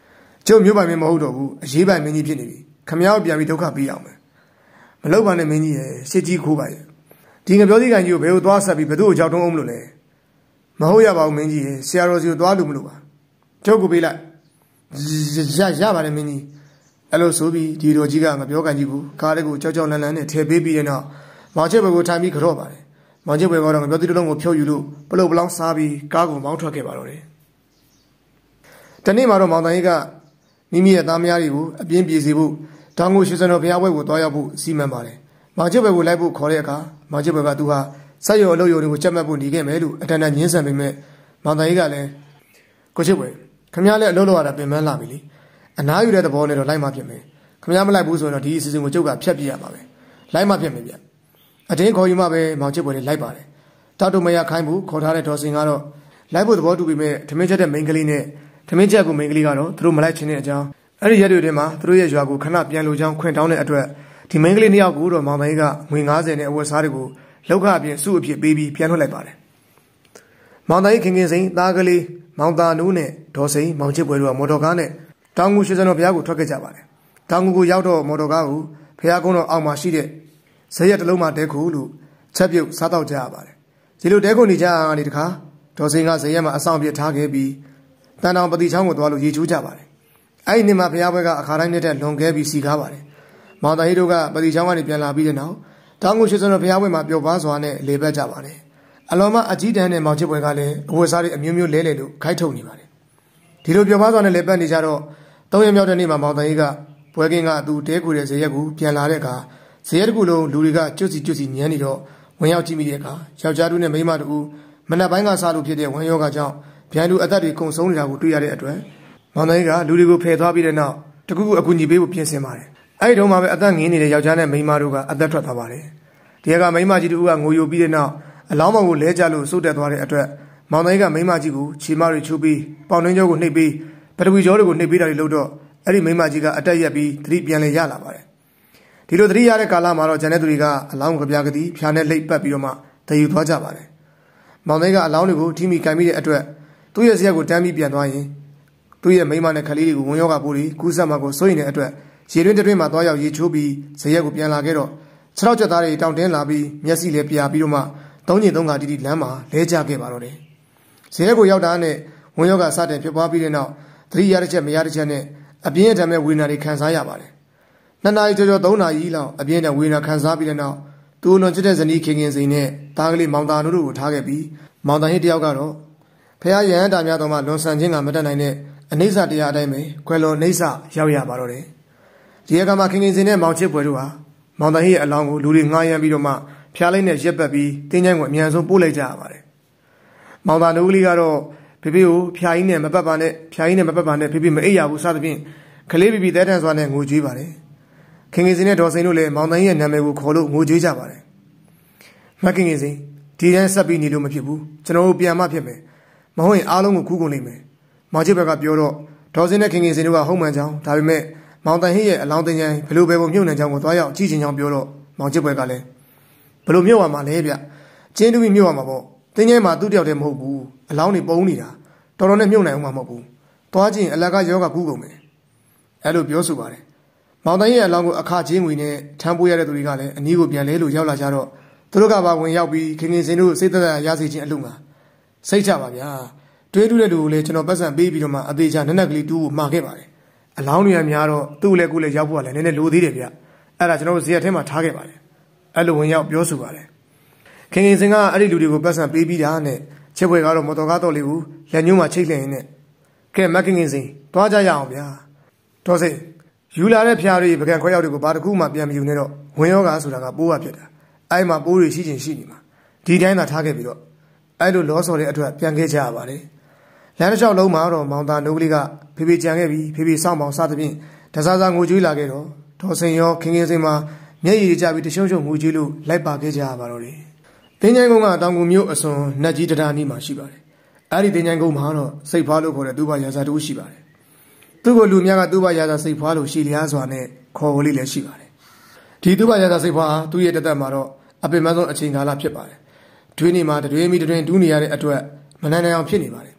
ကျုပ်မျိုးပိုင်မင်းမဟုတ်တော့ဘူးအရေးပိုင်မင်းကြီးဖြစ်နေပြီခမည်းပြန်ပြီးဒုက္ခပေးအောင်မယ်မလောက်ပါနဲ့မင်းကြီးရဲ့ရှစ်ကြီးခိုးပါရဲ့ဒီငပြောစည်းကန်ကြီးကိုဘယ်လိုသွားဆက်ပြီးဘယ်သူ့ကိုကြောက်တုံးအောင်မလို့လဲမဟုတ်ရပါဘူးမင်းကြီးရဲ့ဆရာတော်စီကိုသွားလို့မလို့ပါကျုပ်ကိုပေးလိုက်ရရပါတယ်မင်းကြီးအဲ့လိုဆိုပြီးဒီတော်ကြီးကငပြောကန်ကြီးကိုကားလေးကိုကြောက်ကြောက်လန့်လန့်နဲ့ထည့်ပေးပြီးတဲ့နောက်မောင်ချစ်ဘွယ်ကိုထိုင်ပြီးကြော့ပါတယ်မောင်ချစ်ဘွယ်ကတော့ငပြောသီးတစ်လုံးကိုဖြုတ်ယူလို့ပလုတ်ပလောင်းစားပြီးကားကိုမောင်းထွက်ခဲ့ပါတော့တယ်တနေ့မှာတော့မောင်တန်ကြီးကမိမိရဲ့သားမယားတွေကိုအပြင်းပြေစေဖို့တောင်ကိုရွှေစံတော်ဘုရားဘွဲကိုတွားရောက်ဖို့စီမံပါတယ်မောင်ချစ်ဘွယ်ကိုလိုက်ဖို့ခေါ်တဲ့အခါမောင်ချစ်ဘွယ်ကသူဟာဆက်ရော်အလုပ်ရုံတွေကိုချက်မှတ်ဖို့နေခဲ့မယ်လို့အတန်တန်ညှင်းဆန်ပေမဲ့မောင်တန်ကြီးကလည်းကိုချစ်ဘွယ်ခမရလည်းအလုပ်လုပ်ရတာပင်ပန်းလာပြီလေအနားယူတဲ့သဘောနဲ့တော့လိုက်မှဖြစ်မယ်ခမရမလိုက်ဘူးဆိုရင်တော့ဒီအစီအစဉ်ကိုကျုပ်ကဖျက်ပြရမှာပဲလိုက်မှဖြစ်မယ်ဗျအတင်းခေါ်ယူမှပဲမောင်ချစ်ဘွယ်လေးလိုက်ပါတယ်တောက်တုံမရခိုင်းဖို့ခေါ်ထားတဲ့ဒေါ်စင်ကတော့လိုက်ဖို့သဘောတူပြီးမဲ့ထမင်းချက်တဲ့မိန်းကလေးနဲ့ထမင်းချက်ကိုမိန်းကလေးကတော့သူတို့မလိုက်ချင်တဲ့အကြောင်းအဲ့ဒီရက်တွေထဲမှာသူတို့ရဲ့ရွာကိုခဏပြန်လို့ကြောင်းခွင့်တောင်းတဲ့အတွက်ဒီမိန်းကလေးနှစ်ယောက်ကိုတော့မောင်တန်ကြီးကငွေ၅၀နဲ့အဝတ်စားတွေကိုလောက်ခအပြင်စုအဖြစ်ပေးပြီးပြန်လွှတ်လိုက်ပါတယ်မောင်တန်ကြီးခင်ခင်စိန်သားကလေးမောင်တာနူးနဲ့ဒေါ်စိန်မောင်ချစ်ဘွယ်တို့ကမော်တော်ကားနဲ့တောင်ငူရွှေစံတော်ဘုရားကိုထွက်ခဲ့ကြပါတယ်တောင်ငူကိုရောက်တော့မော်တော်ကားကိုဘုရားကုန်းတော်အောက်မှာရှိတဲ့ဇရက်တစ်လုံးမှာတဲခုလို့ချက်ပြုတ်စားတော့ကြရပါတယ်ဒီလိုတဲခုနေကြကနေတခါဒေါ်စိန်ကဇရက်မှာအဆောင်ပြထားခဲ့ပြီးတန်တောင်ပတိချောင်းကိုသွားလို့ရေချိုးကြပါတယ်အဲ့ဒီနေ့မှာဘုရားဘွဲကအခါတိုင်းနဲ့တက်လွန်ခဲ့ပြီးစီကားပါတယ်မောင်တန်ကြီးတို့ကပတိချောင်းကနေပြန်လာပြီးတဲ့နောက်တောင်ငူရွှေစံတော်ဘုရားဘွဲမှာပျော်ပါစွာနဲ့လေပတ်ကြပါတယ်အလွန်မှအကြီးတန်းတဲ့မောင်ချစ်ဘွယ်ကလည်းအဝတ်စားတွေအမျိုးမျိုးလဲလဲလို့ခိုက်ထုတ်နေပါတယ်ဒီလိုပြောပါစွာနဲ့လေပတ်နေကြတော့သုံးရက်မြောက်တဲ့နေ့မှာမောင်တန်ကြီးကဘွယ်ကင်းကသူတဲခုတဲ့ဇရက်ကိုပြန်လာတဲ့အခါဇရက်တစ်ခုလုံးလူတွေကကျွတ်စီကျွတ်စီညမ်းနေတော့ဝင်ရောက်ကြည့်မိတဲ့အခါယောက်ျားတို့နဲ့မိန်းမတို့မနက်ပိုင်းကစားလို့ဖြစ်တဲ့ဝမ်းယောဂကြောင့်ဗျံလူအသက်တွေကုံဆုံးနေတာကိုတွေ့ရတဲ့အတွက်မောင်တန်ကြီးကလူတွေကိုဖယ်သွားပြီးတဲ့နောက်တကူကူအကူအညီပေးဖို့ပြင်ဆင်ပါတယ်အဲ့ဒီတော့မှပဲအသက်ငင်းနေတဲ့ယောက်ျားနဲ့မိန်းမတို့ကအသက်ထွက်သွားပါတယ်ဒီကမိန်းမကြီးတို့ကငိုယိုပြီးတဲ့နောက်အလောင်းမောင်ကိုလဲကြလို့စုတ်တက်သွားတဲ့အတွက်မောင်တန်ကြီးကမိန်းမကြီးကိုခြေမတွေချိုးပြီးပေါင်နှင်းကျောကိုနှိပ်ပြီးပထဝီကျောတွေကိုနှိပ်ပြီးတာတွေလုပ်တော့အဲ့ဒီမိန်းမကြီးကအတက်ရက်ပြီးသတိပြန်လဲရလာပါတယ်ဒီလိုသတိရတဲ့ကာလမှာတော့ဂျန်တဲ့သူတွေကအလောင်းကိုကြပြားကတိဖြာနဲ့လိပ်ပတ်ပြီးတော့မှတည်ယူသွားကြပါတယ်မောင်တန်ကြီးကအလောင်းတွေကိုထိမိကင်မိတဲ့အတွက်သူ့ရဲ့ဇရက်ကိုတန်းပြီးပြန်သွားရင်သူ့ရဲ့မိန်းမနဲ့ခလေးတွေကိုဝင်ရောဂါပိုးတွေကူးစက်မှာကိုစိုးရိမ်တဲ့အတွက်ရေတွင်းတွင်းမှာသွားရောက်ရေချိုးပြီးဇရက်ကိုပြန်လာခဲ့တော့ခြေထောက်ချက်သားတွေတောင်းတင်းလာပြီးမျက်စိလည်းပြာပြီးတော့မှသုံးညင်သုံးခါတီတီလမ်းမှာလဲကျခဲ့ပါတော့တယ်ဇရက်ကိုရောက်တာနဲ့ဝင်ရောဂါစတင်ဖြစ်ပွားပြီးတဲ့နောက်သတိရတဲ့ချက်မရတဲ့ချက်နဲ့အပြင်းအထန်မဲ့ဝေဒနာတွေခံစားရပါတယ်နှစ်နာရီကျော်ကျော်သုံးနာရီလောက်အပြင်းနဲ့ဝေဒနာခံစားပြီးတဲ့နောက်သူ့လွန်ချစ်တဲ့ဇနီးခင်ခင်စိန်နဲ့သားကလေးမောင်တာနုတို့ကိုထားခဲ့ပြီးမောင်တန်ဟိတယောက်ကတော့ဖះရဟန်းတာများတော်မှလွန်ဆန်ခြင်းကမတတ်နိုင်တဲ့အနိစ္စတရားအတိုင်းပဲခွဲလွန်အိဋ္ဌရောက်ရပါတော့တယ်ဒီအခါမှာခင်ခင်စိန်နဲ့မောင်ချစ်ဘွယ်တို့ဟာမောင်တန်ဟိရဲ့အလောင်းကိုလူတွေငှားရမ်းပြီးတော့မှဖျားလိုက်နဲ့ရက်ပတ်ပြီးတင်းချိုင်းကိုအမြန်ဆုံးပို့လိုက်ကြရပါတယ်မောင်တာနုကလေးကတော့ဖေဖေကိုဖျားကြီးနဲ့မပတ်ပါနဲ့ဖျားကြီးနဲ့မပတ်ပါနဲ့ဖေဖေမအိပ်ရဘူးစသဖြင့်ကလေးပြပြတဲတန်စွာနဲ့ငိုကြွေးပါတယ်ခင်ခင်စိန်နဲ့ဒေါ်စိန်တို့လည်းမောင်တန်ရဲ့နာမည်ကိုခေါ်လို့ငိုကြွေးကြပါတယ်မခင်ခင်စိန်ဒီတန်းဆက်ပြီးနေလို့မဖြစ်ဘူးကျွန်တော်တို့ပြန်မှဖြစ်မယ်မဟုတ်ရင်အားလုံးကိုကူးကုန်လိမ့်မယ်မောင်ချစ်ဘက်ကပြောတော့ဒေါ်စိန်နဲ့ခင်ခင်စိန်တို့ကဟုတ်မှန်ကြောင်းဒါပေမဲ့မောင်တန်ဟိရဲ့အလောင်းတင်ချိုင်းဘယ်လိုပဲပုံမြုပ်နှံကြောင်းကိုသွားရောက်ကြည့်ချင်ကြောင်းပြောတော့မောင်ချစ်ဘက်ကလည်းဘယ်လိုမြုပ်ရမှာလဲဗျကျင်းတူပြီးမြုပ်ရမှာပေါ့တင်ချိုင်းမှာသူ့တယောက်တည်းမဟုတ်ဘူးအလောင်းတွေပုံနေတာတော်တော်နဲ့မြုပ်နိုင်အောင်မှာမဟုတ်ဘူးသွားကြည့်ရင်အလကားယောဂကူးကုန်မယ်အဲ့လိုပြောဆိုပါတယ်မောင်တန်ရဲ့အလောင်းကိုအခချင်းငွေနဲ့ထမ်းပိုးရတဲ့သူတွေကလည်းအနီးကိုပြန်လဲလို့ရောက်လာကြတော့သူတို့ကပါဝင်ရောက်ပြီးခင်ခင်စင်တို့စိတ်သက်သာရစေခြင်းအလို့မှာစိတ်ချပါဗျာတွေးတူးတဲ့လူကိုလည်းကျွန်တော်ပတ်စံပေးပြီးတော့မှအသေးချာနက်နက်ကလေးတူးကိုမှာခဲ့ပါတယ်အလောင်းတွေကများတော့သူ့လည်းကိုယ်လည်းရောက်ဖို့ကလည်းနည်းနည်းလိုသေးတယ်ဗျအဲ့ဒါကျွန်တော်တို့ဇေယျထဲမှာထားခဲ့ပါတယ်အဲ့လိုဝင်ရောက်ပြောဆိုပါတယ်ခင်ခင်စင်ကအဲ့ဒီလူတွေကိုပတ်စံပေးပြီးတာနဲ့ချက်ပွဲကတော့မော်တော်ကားတော့လေးကိုလက်ညှိုးမှာချိတ်လှည့်ရင်းနဲ့ကဲမခင်ခင်စင်သွားကြရအောင်ဗျာတော်စိယူလာတဲ့ဖျားတွေပကံခွဲရောက်တွေကိုဘာတစ်ခုမှပြန်မယူနဲ့တော့ဝင်ရောဂါဆိုတာကပိုးရဖြစ်တာအဲ့မှာပိုးတွေရှိချင်းရှိနေမှာဒီတိုင်းသာထားခဲ့ပြီးတော့အဲ့လိုလောဆော်တဲ့အတွက်ပြန်ခဲ့ကြရပါတယ်လမ်းတစ်လျှောက်လုံးမှာတော့မောင်တာနိုးကလေးကဖေဖေကြံခဲ့ပြီးဖေဖေစောင့်ပေါင်စားသဖြင့်တစားစားငိုကြွေးလာခဲ့တော့ဒေါ်စိန်ရောခင်ခင်စိန်မှာမျက်ရည်ကျပြီးတရှုံရှုံငိုကြွေးလို့လိုက်ပါခဲ့ကြရပါတော့တယ်တင်းချိုင်းကုန်းကတောင်ကူမြို့အစွန်နတ်ကြီးတရားနီးမှာရှိပါတယ်အဲ့ဒီတင်းချိုင်းကုန်းမှာတော့စိတ်ဖွားလို့ခေါ်တဲ့သူ့ဘာရာဇာတူရှိပါတယ်သူ့ကိုလူများကသူ့ဘာရာဇာစိတ်ဖွားလို့ရှိလျားစွာနဲ့ခေါ်ဝလေးလည်းရှိပါတယ်ဒီသူ့ဘာရာဇာစိတ်ဖွားသူ့ရဲ့တသက်မှာတော့အပင်မဆုံးအချိန်ကာလဖြစ်ပါတယ်တွင်းနေမှာတွင်းမိတွင်းတူးနေရတဲ့အတွက်မနိုင်နိုင်အောင်ဖြစ်နေပါတယ်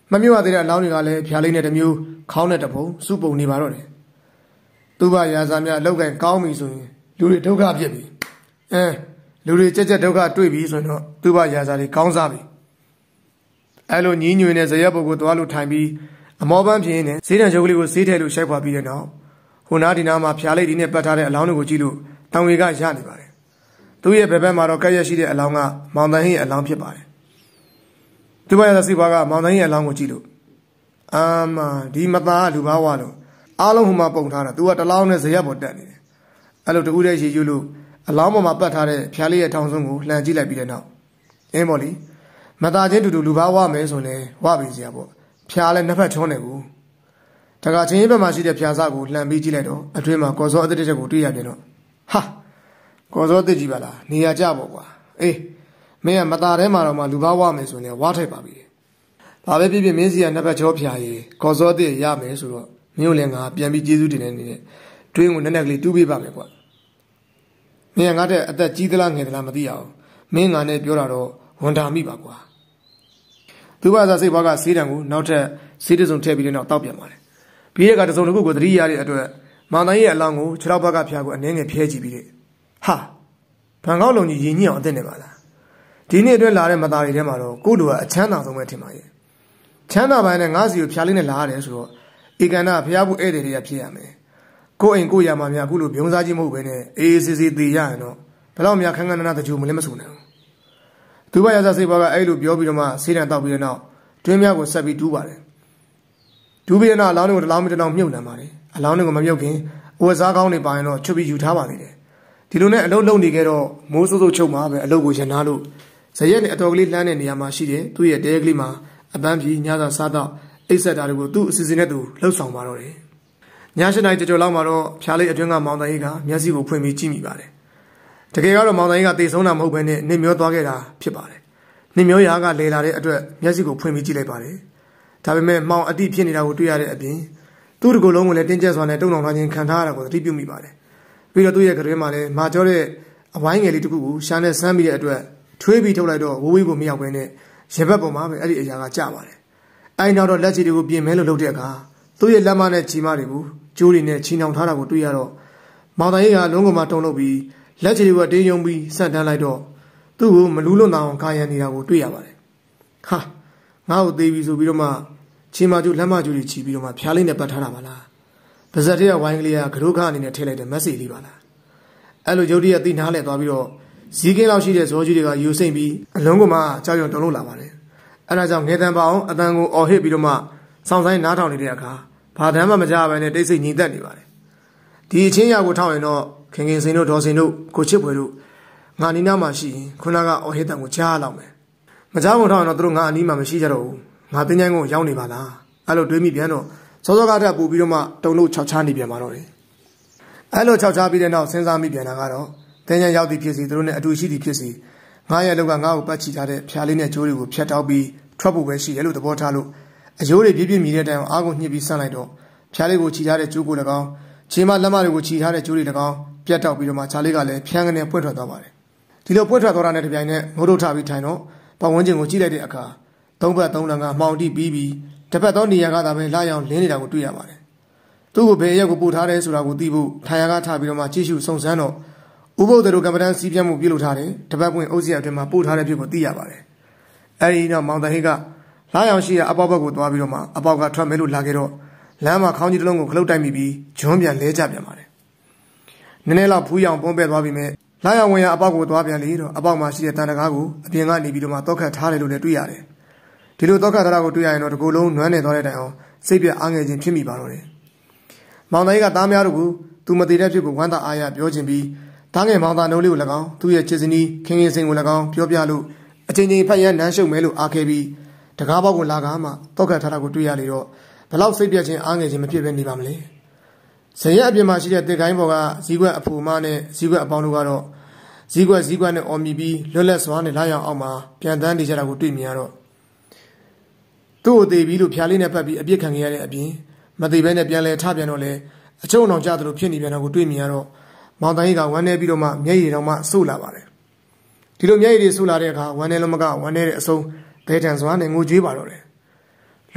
မမျိုးရသေးတဲ့အလောင်းတွေကလည်းဖျားလေးနဲ့တမျိုးခေါင်းနဲ့တပုံစုပုံနေပါတော့တယ်သူ့ဘရာဇာများအလောက်ကန်ကောင်းပြီဆိုရင်လူတွေဒုက္ခဖြစ်ပြီအဲလူတွေကြက်ကြက်ဒုက္ခတွေ့ပြီဆိုတော့သူ့ဘရာဇာတွေကောင်းစားပြီအဲလိုညီးညွေနဲ့ဇရက်ပုဂ္ဂိုလ်သွားလို့ထိုင်ပြီးအမောပန်းဖြစ်နေဈေးတံချုပ်ကလေးကိုဈေးထဲလို့ရှိုက်ခွာပြီးတဲ့နောက်ဟိုနားဒီနားမှာဖျားလေးဒီနဲ့ပတ်ထားတဲ့အလောင်းတွေကိုကြည့်လို့တောင်ဝေကရနေပါတယ်သူ့ရဲ့ဘယ်ဘက်မှာတော့ကက်ရက်ရှိတဲ့အလောင်းကမောင်တန်ဟင်းရဲ့အလောင်းဖြစ်ပါတယ်သူ့ဘရာဇာစိဘွားကမောင်တန်ဟင်းရဲ့အလောင်းကိုကြည့်လို့အာမဒီမသားလူဘာဝလို့အားလုံးဟိုမှာပုံထားတာသူကတလောင်းနဲ့ဇရက်ပေါ်တက်နေတယ်အဲ့လိုတူးတဲ့ရေကျူးလို့အလောင်းပေါ်မှာပတ်ထားတဲ့ဖျားလေးရဲ့ထောင်ဆုံးကိုလှန်ကြည့်လိုက်ပြီးတဲ့နောက်အင်းပေါ့လေမသားချင်းတူတူလူဘာဝမယ်ဆိုလဲဝပြီစရာပေါ့ဖျားလဲနှစ်ဖက်ချုံးနေဘူးတခါချင်းဘက်မှာရှိတဲ့ဖျားစားကိုလှန်ပြီးကြည့်လိုက်တော့အတွင်းမှာကော်စောအတစ်တစ်ချက်ကိုတွေ့ရပြန်တော့ဟာကော်စောတစ်ကြီးပါလားနေရာကြပေါ့ကွာအေးမင်းကမသားထဲမှာတော့မှလူဘာဝမယ်ဆိုရင်ဝါထိုက်ပါပြီဘာပဲဖြစ်ဖြစ်မင်းစီကနှစ်ဖက်ချောဖျားရေးကော်စောတစ်ရမယ်ဆိုတော့မြို့လည်းငါပြန်ပြီးကျေးဇူးတင်နေနေတဲ့တွင်းကိုနက်နက်ကလေးတူးပေးပါမယ်ကွာမင်းကငါတဲ့အသက်ကြီးသလားငယ်သလားမသိအောင်မင်းငါနဲ့ပြောတာတော့ဝန်တာမိပါကွာသူ့ဘာသာစိတ်ဘွားကဆေးတံကိုနောက်ထပ်ဆေးတစုံထည့်ပြီးတဲ့နောက်တောက်ပြန်ပါတယ်ပြီးတဲ့ကတစုံတစ်ခုကိုသတိရတဲ့အတွက်မောင်တိုင်းရဲ့အလောင်းကိုခြေထောက်ဘက်ကဖျားကိုအနှဲငယ်ဖျဲကြည့်ပြီးတဲ့ဟာဗန်ကောက်လုံးကြီးရင်ညစ်အောင်အသင့်နေပါလားဒီနေ့အတွင်းလာတဲ့မသားတွေထဲမှာတော့ကို့လူကအချမ်းသာဆုံးပဲထင်ပါရဲ့ချမ်းသာပိုင်းနဲ့ငါးစီကိုဖျားလေးနဲ့လာရတယ်ဆိုတော့ဧကန္တဖျားဖို့ဧည့်သည်တွေကဖြစ်ရမယ်ကိုအိမ်ကိုရမှာများအခုလိုပြုံးစားခြင်းမဟုတ်ပဲနဲ့အေးအေးဆေးဆေးတည်ရရင်တော့ဘယ်တော့မှခန်းခန်းနာနာတကြိုမလဲမစုံနိုင်ဘူးသူ့ဘာရဇစိတ်ဘွားကအဲ့လိုပြောပြီးတော့မှဆေးတံတောက်ပြီးတဲ့နောက်တွင်းများကိုဆက်ပြီးတူးပါတယ်တူးပြီးတဲ့နောက်အလောင်းတွေကိုတစ်လောင်းပြီးတစ်လောင်းမြုပ်နှံပါတယ်အလောင်းတွေကိုမမြုပ်ခင်အဝတ်စားကောင်းတွေပါရင်တော့ချွတ်ပြီးယူထားပါသေးတယ်ဒီလိုနဲ့အလုံးလုံးနေခဲ့တော့မိုးစိုးစိုးချုပ်မှာပဲအလုပ်ကိုရန်နာလို့ဇရက်နဲ့အတော်ကလေးလှမ်းတဲ့နေရာမှာရှိတယ်သူ့ရဲ့တဲကလေးမှာအပန်းဖြီညစာစားတော့အိတ်ဆက်တာတွေကိုသူ့အစီအစဉ်နဲ့သူလှုပ်ဆောင်ပါတော့တယ်ည၈နာရီကျော်လောက်မှာတော့ဖျားလေးအတွင်းကမောင်တန်ကြီးကမျက်စိကိုဖွင့်ပြီးကြည့်မိပါတယ်တကယ်ကတော့မောင်တန်ကြီးကတေဆုံးတာမဟုတ်ဘဲနဲ့နှိမ်မျောသွားခဲ့တာဖြစ်ပါတယ်နှိမ်မျောရာကလေလာတဲ့အတွက်မျက်စိကိုဖွင့်ပြီးကြည့်လိုက်ပါတယ်ဒါပေမဲ့မောင်အတိဖြစ်နေတာကိုတွေ့ရတဲ့အပြင်သူ့တကူလုံးကိုလည်းတင်းကျပ်စွာနဲ့တုံ့နှောင်ထားခြင်းခံထားရတာကိုသတိပြုမိပါတယ်ပြီးတော့သူ့ရဲ့ကတွင်မှာလည်းမာကျော်တဲ့အဝိုင်းငယ်လေးတစ်ခုကိုရှာနဲ့ဆမ်းပြီးတဲ့အတွက်ထွေးပြီးထုတ်လိုက်တော့ဝိုးဝေးကိုမရောက်ဘဲနဲ့ရင်ဘက်ပေါ်မှာပဲအဲ့ဒီအရာကကျပါတယ်အဲ့နောက်တော့လက်ချီတွေကိုပြင်မဲလို့လုပ်တဲ့အခါသူ့ရဲ့လက်မနဲ့ချီမတွေကိုကျိုးတွေနဲ့ချီနှောင်ထားတာကိုတွေ့ရတော့မောင်တန်ကြီးကလုံးကုန်မှာတုံလုပ်ပြီးလက်ချီတွေကတင်းယုံပြီးဆန့်တန်းလိုက်တော့သူ့ကိုမလူးလွတ်အောင်ကာယံနေတာကိုတွေ့ရပါတယ်ဟာငါ့ကိုသေးပြီဆိုပြီးတော့မှချီမကျူလက်မကျူတွေချီပြီးတော့မှဖျားလေးနဲ့ပတ်ထားတာပါလားပါဇက်တဲ့ဝိုင်းကလေးကကရိုးခအနေနဲ့ထည့်လိုက်တဲ့မက်ဆေ့လေးပါလားအဲ့လိုယုတ်တိရသိနားလဲသွားပြီးတော့ဇီးကင်းလောက်ရှိတဲ့ဇောကြီးတွေကယူစိမ့်ပြီးအလုံးကုန်မှာကြောက်ရွံ့တုံလို့လာပါတယ်အဲ့ဒါကြောင့်ငယ်တန်ပါအောင်အတန်ကိုအော်ဟစ်ပြီးတော့မှစောင်းဆိုင်နားထောင်နေတဲ့အခါဘာတမ်းမှမကြဘဲနဲ့တိတ်ဆိတ်ညီသက်နေပါတယ်ဒီအချင်းရကိုထောက်ရင်တော့ခင်ခင်စိန်တို့ဒေါ်စိန်တို့ကိုချစ်ဖွယ်တို့ငါနီးနားမှာရှိရင်ခုနကအော်ဟစ်တန်ကိုကြားလောက်မယ်မကြားဖို့ထောက်ရင်တော့သူတို့ငါအနီးမှာမရှိကြတော့ဘူးငါတင်းချိုင်းကိုရောက်နေပါလားအဲ့လိုတွေးမိပြန်တော့စောစောကတည်းကပူပြီးတော့မှတုံလို့ခြောက်ချနေပြန်ပါတော့တယ်အဲ့လိုခြောက်ချပြီးတဲ့နောက်စဉ်းစားမိပြန်တာကတော့တင်းချိုင်းရောက်သည်ဖြစ်စီသူတို့နဲ့အတူရှိသည်ဖြစ်စီငါရဲ့လောက်ကငါ့ကိုပတ်ချီထားတဲ့ဖျားလေးနဲ့ကြိုးတွေကိုဖြတ်တောက်ပြီးထွက်ဖို့ပဲရှိတယ်လို့သဘောထားလို့အယိုးတွေပြည့်ပြည့်မြည်တဲ့တိုင်အောင်အားကိုညှစ်ပြီးဆန့်လိုက်တော့ဖျားလေးကိုချီထားတဲ့ကြိုးကို၎င်းခြေမလက်မတွေကိုချီထားတဲ့ကြိုးတွေ၎င်းပြတ်တောက်ပြီးတော့မှခြားလေးကလည်းဖျန်းကနေပွင့်ထွက်သွားပါတယ်ဒီလိုပွင့်ထွက်သွားတာနဲ့တပြိုင်နက်ငိုးတို့ထပြီးထိုင်တော့ပတ်ဝန်းကျင်ကိုကြည့်လိုက်တဲ့အခါသုံးဘက်သုံးလံကမှောင်တိပြီးပြီးတစ်ဖက်သောနေရာကသာပဲလာရောက်လင်းနေတာကိုတွေ့ရပါတယ်သူ့ကိုဘယ်ရက်ကိုပို့ထားတယ်ဆိုတာကိုသိဖို့ထိုင်ရာကထားပြီးတော့မှကြည့်ရှုစုံစမ်းတော့ဥပုသ်တို့ကမ္ဘာတန်းစီးပြတ်မှုပြုလုပ်ထားတယ်တပတ်ပွင့်အုပ်စီအတွင်းမှာပို့ထားတဲ့ဖြစ်ကိုသိရပါတယ်အဲဒီနောက်မောင်တဟိကလာရောက်ရှိတဲ့အပေါက်ဘက်ကိုသွားပြီးတော့မှအပေါက်ကထွက်မယ်လို့လာခဲ့တော့လမ်းမှာခေါင်းကြီးတစ်လုံးကိုခလုတ်တိုက်မိပြီးဂျွန်းပြန်လဲကျပြန်ပါတယ်နည်းနည်းလောက်ဖူးရောင်ပုံပဲ့သွားပြီးမြဲလာရောက်ဝင်ရအပေါက်ကိုသွားပြန်လေတော့အပေါက်မှာရှိတဲ့တန်တကားကိုအပြင်ကနေပြီးတော့မှတောက်ခတ်ထားတယ်လို့လည်းတွေ့ရတယ်ဒီလိုတောက်ခတ်ထားတာကိုတွေ့ရရင်တော့ဒီကိုလုံးနွမ်းနေသွားတဲ့တိုင်အောင်စိတ်ပြအားငယ်ခြင်းဖြစ်မိပါတော့တယ်မောင်တဟိကသားများတို့ကိုသူမသေးတဲ့ဖြစ်ကိုဝမ်းသာအားရပြောခြင်းပြီးသားငယ်မောင်သားနှုတ်လေးကို၎င်းသူ့ရဲ့ချစ်စနီးခင်ခင်စိန်ကို၎င်းပြောပြလို့အချိန်ချင်းဖက်ရနန်းရှုပ်မဲလို့အားခဲ့ပြီးတကားပေါက်ကိုလာကားမှတောက်ခတ်ထားတာကိုတွေ့ရလေတော့ဘလောက်စိတ်ပြခြင်းအားငယ်ခြင်းမဖြစ်ဘဲနေပါမလဲဇရက်အပြင်မှာရှိတဲ့တစ်ကိုင်းပေါ်ကဇီးကွက်အဖူမနဲ့ဇီးကွက်အပေါင်းတို့ကတော့ဇီးကွက်ဇီးကွက်နဲ့အော်မြည်ပြီးလွတ်လပ်စွာနဲ့လာရောက်အောင်မှာပြန်တန်းနေကြတာကိုတွေ့မြင်ရတော့သူ့ကိုသေးပြီးလို့ဖျားလေးနဲ့ပတ်ပြီးအပြစ်ခံခဲ့ရတဲ့အပြင်မသေးဘဲနဲ့ပြန်လဲထပြန်တော့လေအချုံအောင်ကြသလိုဖြစ်နေပြန်တာကိုတွေ့မြင်ရတော့မောင်တန်းကြီးကဝမ်းနေပြီးတော့မှမျက်ရည်တောင်မှဆုတ်လာပါတယ်ဒီလိုမျက်ရည်တွေဆုတ်လာတဲ့အခါဝမ်းနေလုံးမကဝမ်းနေတဲ့အဆုံးဒဲတန်စွာနဲ့ငိုကြွေးပါတော့တယ်လူ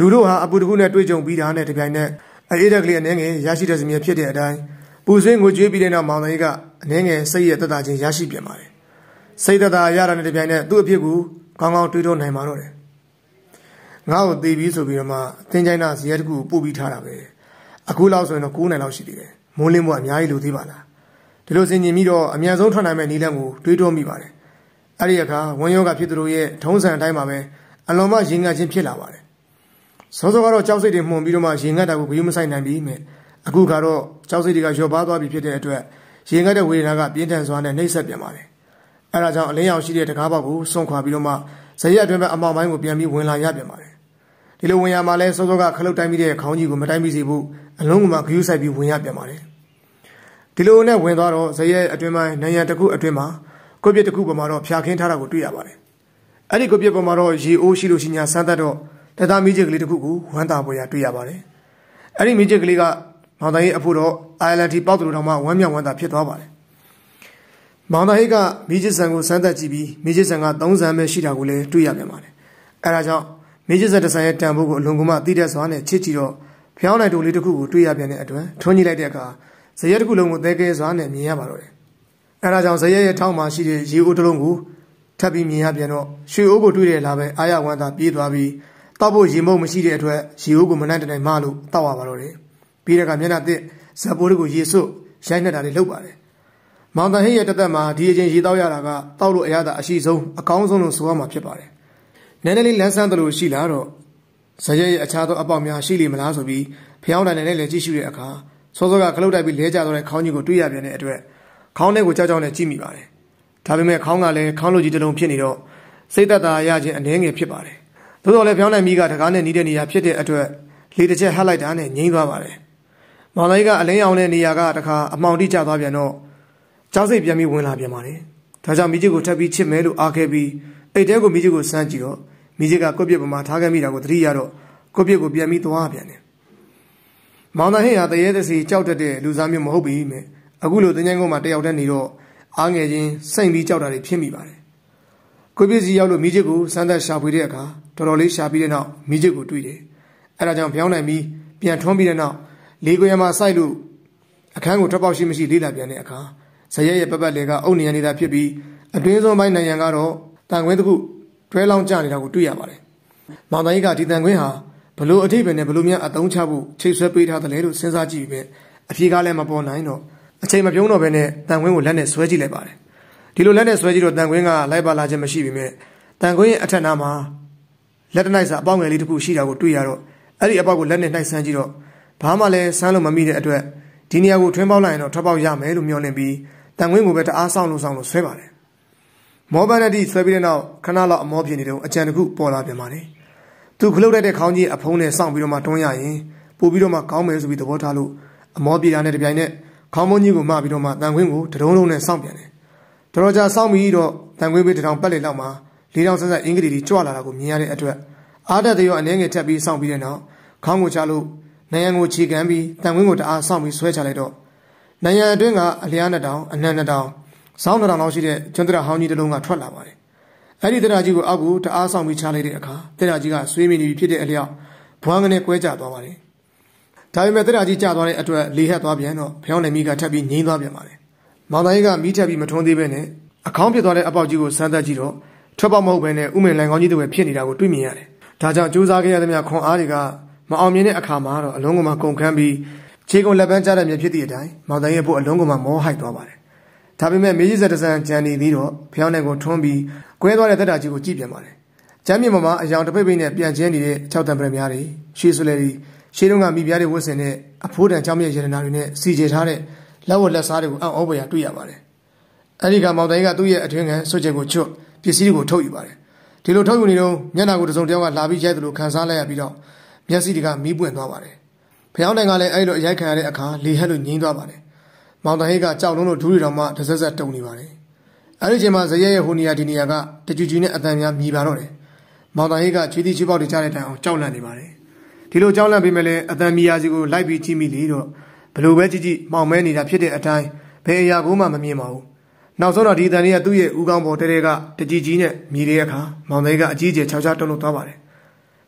လူတို့ဟာအပူတကူနဲ့တွေ့ကြုံပြီးတာနဲ့တပြိုင်နက်အေးတက်ကလေးအနေငယ်ရရှိတဲ့စမြဲဖြစ်တဲ့အတိုင်းပူဆွေးငိုကြွေးပြီးတဲ့နောက်မောင်သိန်းကအနေငယ်စိတ်ရဲ့သက်သာခြင်းရရှိပြန်ပါတယ်စိတ်သက်သာရတာနဲ့တပြိုင်နက်သူ့အဖြစ်ကိုကောင်းကောင်းတွေးတောနိုင်ပါတော့တယ်ငါ့ကိုသေပြီးဆိုပြီးတော့မှသင်္ချိုင်းသားဇရက်တခုပို့ပြီးထားတာပဲအခုလောက်ဆိုရင်တော့၉နိုင်လောက်ရှိသေးတယ်မိုးလင်းမှုအများကြီးလိုသေးပါလားဒီလိုစဉ်းကျင်ပြီးတော့အမြန်ဆုံးထွက်နိုင်မဲ့နည်းလမ်းကိုတွေးတောမိပါတယ်အဲ့ဒီအခါဝန်းရောဂါဖြစ်သူတို့ရဲ့ထုံးစံအတိုင်းပါပဲအလွန်မှရင်ငတ်ခြင်းဖြစ်လာပါတယ်စောစောကတော့ကြောက်စိတ်တွေမှုန်ပြီးတော့မှရင်ငတ်တာကိုဘယ်မှမဆိုင်နိုင်ပြီမဲ့အခုကတော့ကြောက်စိတ်တွေကလျော့ပါသွားပြီဖြစ်တဲ့အတွက်ရင်ငတ်တဲ့ဝေဒနာကပြင်းထန်စွာနဲ့နှိပ်စက်ပြန်ပါတယ်အဲ့ဒါကြောင့်အလင်းရောင်ရှိတဲ့တကားပေါက်ကိုစွန့်ခွာပြီးတော့မှဇရက်အတွင်းမှာအမောင်ပိုင်းကိုပြန်ပြီးဝင်လာရပြန်ပါတယ်ဒီလိုဝင်ရမှာလဲစောစောကခလုတ်တိုင်းပြီးတဲ့ခေါင်းကြီးကိုမတိုင်းပြီးစီဖို့အလုံးကမှဂယုဆိုင်ပြီးဝင်ရပြန်ပါတယ်ဒီလိုနဲ့ဝင်သွားတော့ဇရက်အတွင်းပိုင်းနိုင်ရန်တစ်ခုအတွင်းမှာကိုပြစ်တစ်ခုပေါ်မှာတော့ဖျာခင်းထားတာကိုတွေ့ရပါတယ်အဲ့ဒီကိုပြစ်ပေါ်မှာတော့ရေအိုးရှိလို့ရှိညာဆန်းသက်တော့တသားမီးချစ်ကလေးတစ်ခုကိုဝမ်းသာပေါ်ရတွေ့ရပါတယ်အဲ့ဒီမီးချစ်ကလေးကမောင်သားကြီးအဖို့တော့အိုင်လန်တီပေါက်တူတော်မှဝမ်းမြောက်ဝမ်းသာဖြစ်သွားပါတယ်မောင်သားကြီးကမီးချစ်ဆန်ကိုဆန်းသက်ကြည့်ပြီးမီးချစ်ဆန်ကသုံးဆန်ပဲရှိတာကိုလည်းတွေ့ရပြန်ပါတယ်အဲ့ဒါကြောင့်မီးချစ်ဆန်တစ်ဆန်ရဲ့တန်ဖိုးကိုအလွန်ကမှသိတဲ့စွာနဲ့ချစ်ကြည့်တော့ဖျောင်းနိုင်တူလေးတစ်ခုကိုတွေ့ရပြန်တဲ့အတွက်ထွန်းကြည့်လိုက်တဲ့အခါဇရက်တစ်ခုလုံးကိုသဲကဲစွာနဲ့မြင်ရပါတော့တယ်အဲ့ဒါကြောင့်ဇရက်ရဲ့ထောင်းမှာရှိတဲ့ရေအိုးတစ်လုံးကိုထပ်ပြီးမြင်ရပြန်တော့ရွှေအိုးကိုတွေ့တဲ့လာပဲအာရဝမ်းသာပြေးသွားပြီးတောက်ဖို့ရေမုံမရှိတဲ့အတွက်ရေအိုးကိုမနိုင်တိုင်မလို့တောက်ရပါတော့တယ်ပြီးတဲ့အခါမျက်နှာသစ်ဇက်ပိုးလေးကိုရေစွတ်ရိုက်နှက်တာလေးလုပ်ပါတယ်မောင်တန်ဟိရဲ့တသက်မှာဒီအချင်းရေတောက်ရတာကတောက်လို့အရသာအရှိဆုံးအကောင်းဆုံးလို့ဆိုရမှာဖြစ်ပါတယ်နည်းနည်းလေးလန်းဆန်းသလိုရှိလာတော့ဇရက်ရဲ့အခြားသောအပေါက်များရှိလိမ့်မလားဆိုပြီးဖျောင်းတိုင်နဲ့လည်းကြည့်ရှုတဲ့အခါစောစောကခလုတ်တိုက်ပြီးလဲကျသွားတဲ့ခေါင်းကြီးကိုတွေ့ရပြန်တဲ့အတွက်ခေါင်းထဲကိုကြောက်ကြောက်နဲ့ကြည့်မိပါတယ်ဒါပေမဲ့ခေါင်းကလည်းခေါင်းလိုကြီးတစ်လုံးဖြစ်နေတော့စိတ်သက်သာရခြင်းအနည်းငယ်ဖြစ်ပါတယ်သို့တော်လည်းဖျောင်းနိုင်မိကတကားနဲ့နီးတဲ့နေရာဖြစ်တဲ့အတွက်လေတစ်ချက်ဟပ်လိုက်တာနဲ့ငြိမ်းသွားပါတယ်မောင်လေးကအလင်းရောင်တဲ့နေရာကတခါအမှောင်တိကျသွားပြန်တော့ကြောက်စိတ်ပြန်ပြီးဝင်လာပြန်ပါတယ်ဒါကြောင့်မိကြီးကိုထပ်ပြီးချစ်မယ်လို့အားခဲ့ပြီးအိတ်တဲကိုမိကြီးကိုစမ်းကြည့်တော့မိကြီးကကိုယ့်ပြစ်ပေါ်မှာထားခဲ့မိတာကိုသတိရတော့ကိုယ့်ပြစ်ကိုပြန်ပြီးသွားပြန်တယ်မောင်တန်ဟိဟာတရေတစီကြောက်တတ်တဲ့လူစားမျိုးမဟုတ်ပြီမဲ့အခုလိုတင်ချိုင်းကုန်းမှာတယောက်တည်းနေတော့အားငယ်ချင်းစိတ်ပြီးကြောက်တာတွေဖြစ်မိပါတယ်ကိုပြည့်စီရောက်လို့မိချစ်ကိုစမ်းသက်ရှာဖွေတဲ့အခါတော်တော်လေးရှာပြီးတဲ့နောက်မိချစ်ကိုတွေ့တယ်အဲဒါကြောင့်ဖျောင်းနိုင်ပြီးပြန်ထွန်းပြီးတဲ့နောက်လေကိုရမှာစိုက်လို့အခန်းကိုထွက်ပေါက်ရှိမရှိလေးလာပြန်တဲ့အခါဇရက်ရဲ့ပပတ်လေကအုတ်နေရနေတာဖြစ်ပြီးအတွင်းဆုံးပိုင်းနိုင်ရန်ကတော့တန်ခွင်းတစ်ခုတွဲလောင်းကျနေတာကိုတွေ့ရပါတယ်မောင်တန်ကြီးကဒီတန်ခွင်းဟာဘလို့အထိပ္ပယ်နဲ့ဘလို့များအသုံးချဖို့ချိတ်ဆွဲပေးထားတယ်လို့စဉ်းစားကြည့်ပြီးအဖြေကလည်းမပေါ်နိုင်တော့အချိန်မပြုံးတော့ဘဲနဲ့တန်ခွင်းကိုလက်နဲ့ဆွဲကြည့်လိုက်ပါတယ်ဒီလိုလက်နဲ့ဆွဲကြည့်တော့တန်ခွင်းကလိုက်ပါလာခြင်းမရှိပေမဲ့တန်ခွင်းရဲ့အထက်နားမှာလက်တနိုက်စာအပေါက်ငယ်လေးတစ်ခုရှိတာကိုတွေ့ရတော့အဲ့ဒီအပေါက်ကိုလက်နဲ့နှိုက်ဆန်းကြည့်တော့ဘာမှလည်းဆန်းလို့မမိတဲ့အတွက်ဒီနေရာကိုထွင်းပေါက်လိုက်ရင်တော့ထွက်ပေါက်ရမယ်လို့မျှော်လင့်ပြီးတန်ခွင်းကိုပဲတအားဆောင်လို့ဆောင်လို့ဆွဲပါတယ်မောပန်းနဲ့ဒီဆွဲပြီးတဲ့နောက်ခဏလောက်အမောဖြစ်နေတော့အကြံတစ်ခုပေါ်လာပြန်ပါတယ်သူခလုတ်တဲ့ခေါင်းကြီးအဖုံးနဲ့စောင့်ပြီးတော့မှတွန်းရရင်ပို့ပြီးတော့မှကောင်းမယ်ဆိုပြီးသဘောထားလို့အမောပြေတာနဲ့တပြိုင်နက်ခေါင်းမုံကြီးကိုမှပြီးတော့မှတန်ခွင်းကိုတရုံးလုံးနဲ့စောင့်ပြန်တယ်တော်တော်ကြာစောင့်ပြီးတော့တန်ခွင်းပေးတထောင်ပတ်လေလောက်မှာလေးတောင်ဆက်ဆက်အင်္ဂလိပ်ကြီးကြွလာတာကိုမြင်ရတဲ့အတွက်အားတက်တဲ့ရောအနေငယ်ထပ်ပြီးစောင့်ပြီးတဲ့နောက်ခေါင်းကိုချလို့နိုင်ရန်ကိုခြေခံပြီးတန်ခွင်းကိုတအားစောင့်ပြီးဆွဲချလိုက်တော့နိုင်ရန်အတွင်းကအလျားနှစ်တောင်အနှံ့နှစ်တောင်စောင်းနှစ်တောင်လောက်ရှိတဲ့ကျွန်းတရဟောင်းကြီးတစ်လုံးကထွက်လာပါတယ်အဲ့ဒီတရကြီးကိုအောက်ကိုတအားဆောင်ပြီးချလိုက်တဲ့အခါတရကြီးကဆွေးမိနေပြီဖြစ်တဲ့အလျောက်ဘွားငနဲ့ကွဲကျသွားပါတယ်ဒါပေမဲ့တရကြီးကျသွားတဲ့အတွက်လေဟက်သွားပြန်တော့ဖျောင်းနေမိကထပ်ပြီးငိမ့်သွားပြန်ပါတယ်မောင်သားကြီးကမိထက်ပြီးမထွန်းသေးပဲနဲ့အခေါင်းပြစ်သွားတဲ့အပေါက်ကြီးကိုစမ်းသပ်ကြည့်တော့ထွက်ပေါက်မဟုတ်ဘဲနဲ့ဥမင်လိုင်ကောင်းကြီးတွေဖြစ်နေတာကိုတွေ့မြင်ရတယ်ဒါကြောင့်ကြိုးစားခဲ့ရသမျှခွန်အားတွေကမအောင်မြင်တဲ့အခါမှာတော့အလုံးကမှကုန်ခန်းပြီးခြေကုန်လက်ပန်းကျတဲ့မြေဖြစ်သည့်အတိုင်းမောင်သားရဲ့ဖို့အလုံးကမှမောဟိုက်သွားပါတယ်ဒါပေမဲ့မေကြီးဆက်တဆန်ကြံနေပြီးတော့ဖျောင်းတဲ့ကိုထွန်းပြီးကွဲသွားတဲ့တက်တာကြီးကိုကြည့်ပြန်ပါတယ်ကျမ်းမြေပေါ်မှာအယောင်တပိတ်ပိတ်နဲ့ပြန်ကျင်းနေတဲ့၆တန်ပရများတွေရှေးဆွလဲတွေရှေးတုန်းကမိပြားတွေဝတ်ဆင်တဲ့အဖိုးတန်ကြောင်းမြတ်ရတနာတွေနဲ့စီကျေထားတဲ့လက်ဝတ်လက်စားတွေကိုအံ့ဩဖွယ်ရာတွေ့ရပါတယ်အဲဒီကမောင်တိုင်းကသူ့ရဲ့အတွင်းခံဆွတ်ချက်ကိုချွတ်ပစ္စည်းတွေကိုထုတ်ယူပါတယ်ဒီလိုထုတ်ယူနေတော့မျက်နှာကိုတစုံတယောက်ကလာပြီးရိုက်တယ်လို့ခံစားလိုက်ရပြီးတော့မျက်စိတွေကမီးပွင့်သွားပါတယ်ဖျောင်းတိုင်ကလည်းအဲဒီလိုအရိုက်ခံရတဲ့အခါလေဟက်လို့ငြင်းသွားပါတယ်မောင်တိုင်းကကြောက်လုံးလို့ဒူးရီတော်မှတစ်ဆက်ဆက်တုံနေပါတယ်အဲဒီချိန်မှာဇရက်ရဲ့ဟိုနေရာဒီနေရာကတကြူကြူနဲ့အတန်များမြည်ပါတော့တယ်မောင်တိုင်းကချွေးတိချွေးပေါက်တွေကြားတဲ့တိုင်အောင်ကြောက်လန့်နေပါတယ်ဒီလိုကြောက်လန့်ပြီးမဲ့လည်းအတန်မီယာစီကိုလိုက်ပြီးကြည့်မိလေတော့ဘလို့ပဲကြည့်ကြည့်မှောင်မဲနေတာဖြစ်တဲ့အတိုင်းဘယ်အရာကိုမှမမြင်ပါဘူးနောက်ဆုံးတော့ဒီအတန်လေးကသူ့ရဲ့ဦးခေါင်းပေါ်တဲတဲကတကြည်ကြီးနဲ့မြည်တဲ့အခါမောင်သိန်းကအကြီးအကျယ်ခြောက်ခြားတုံ့လို့သွားပါတယ်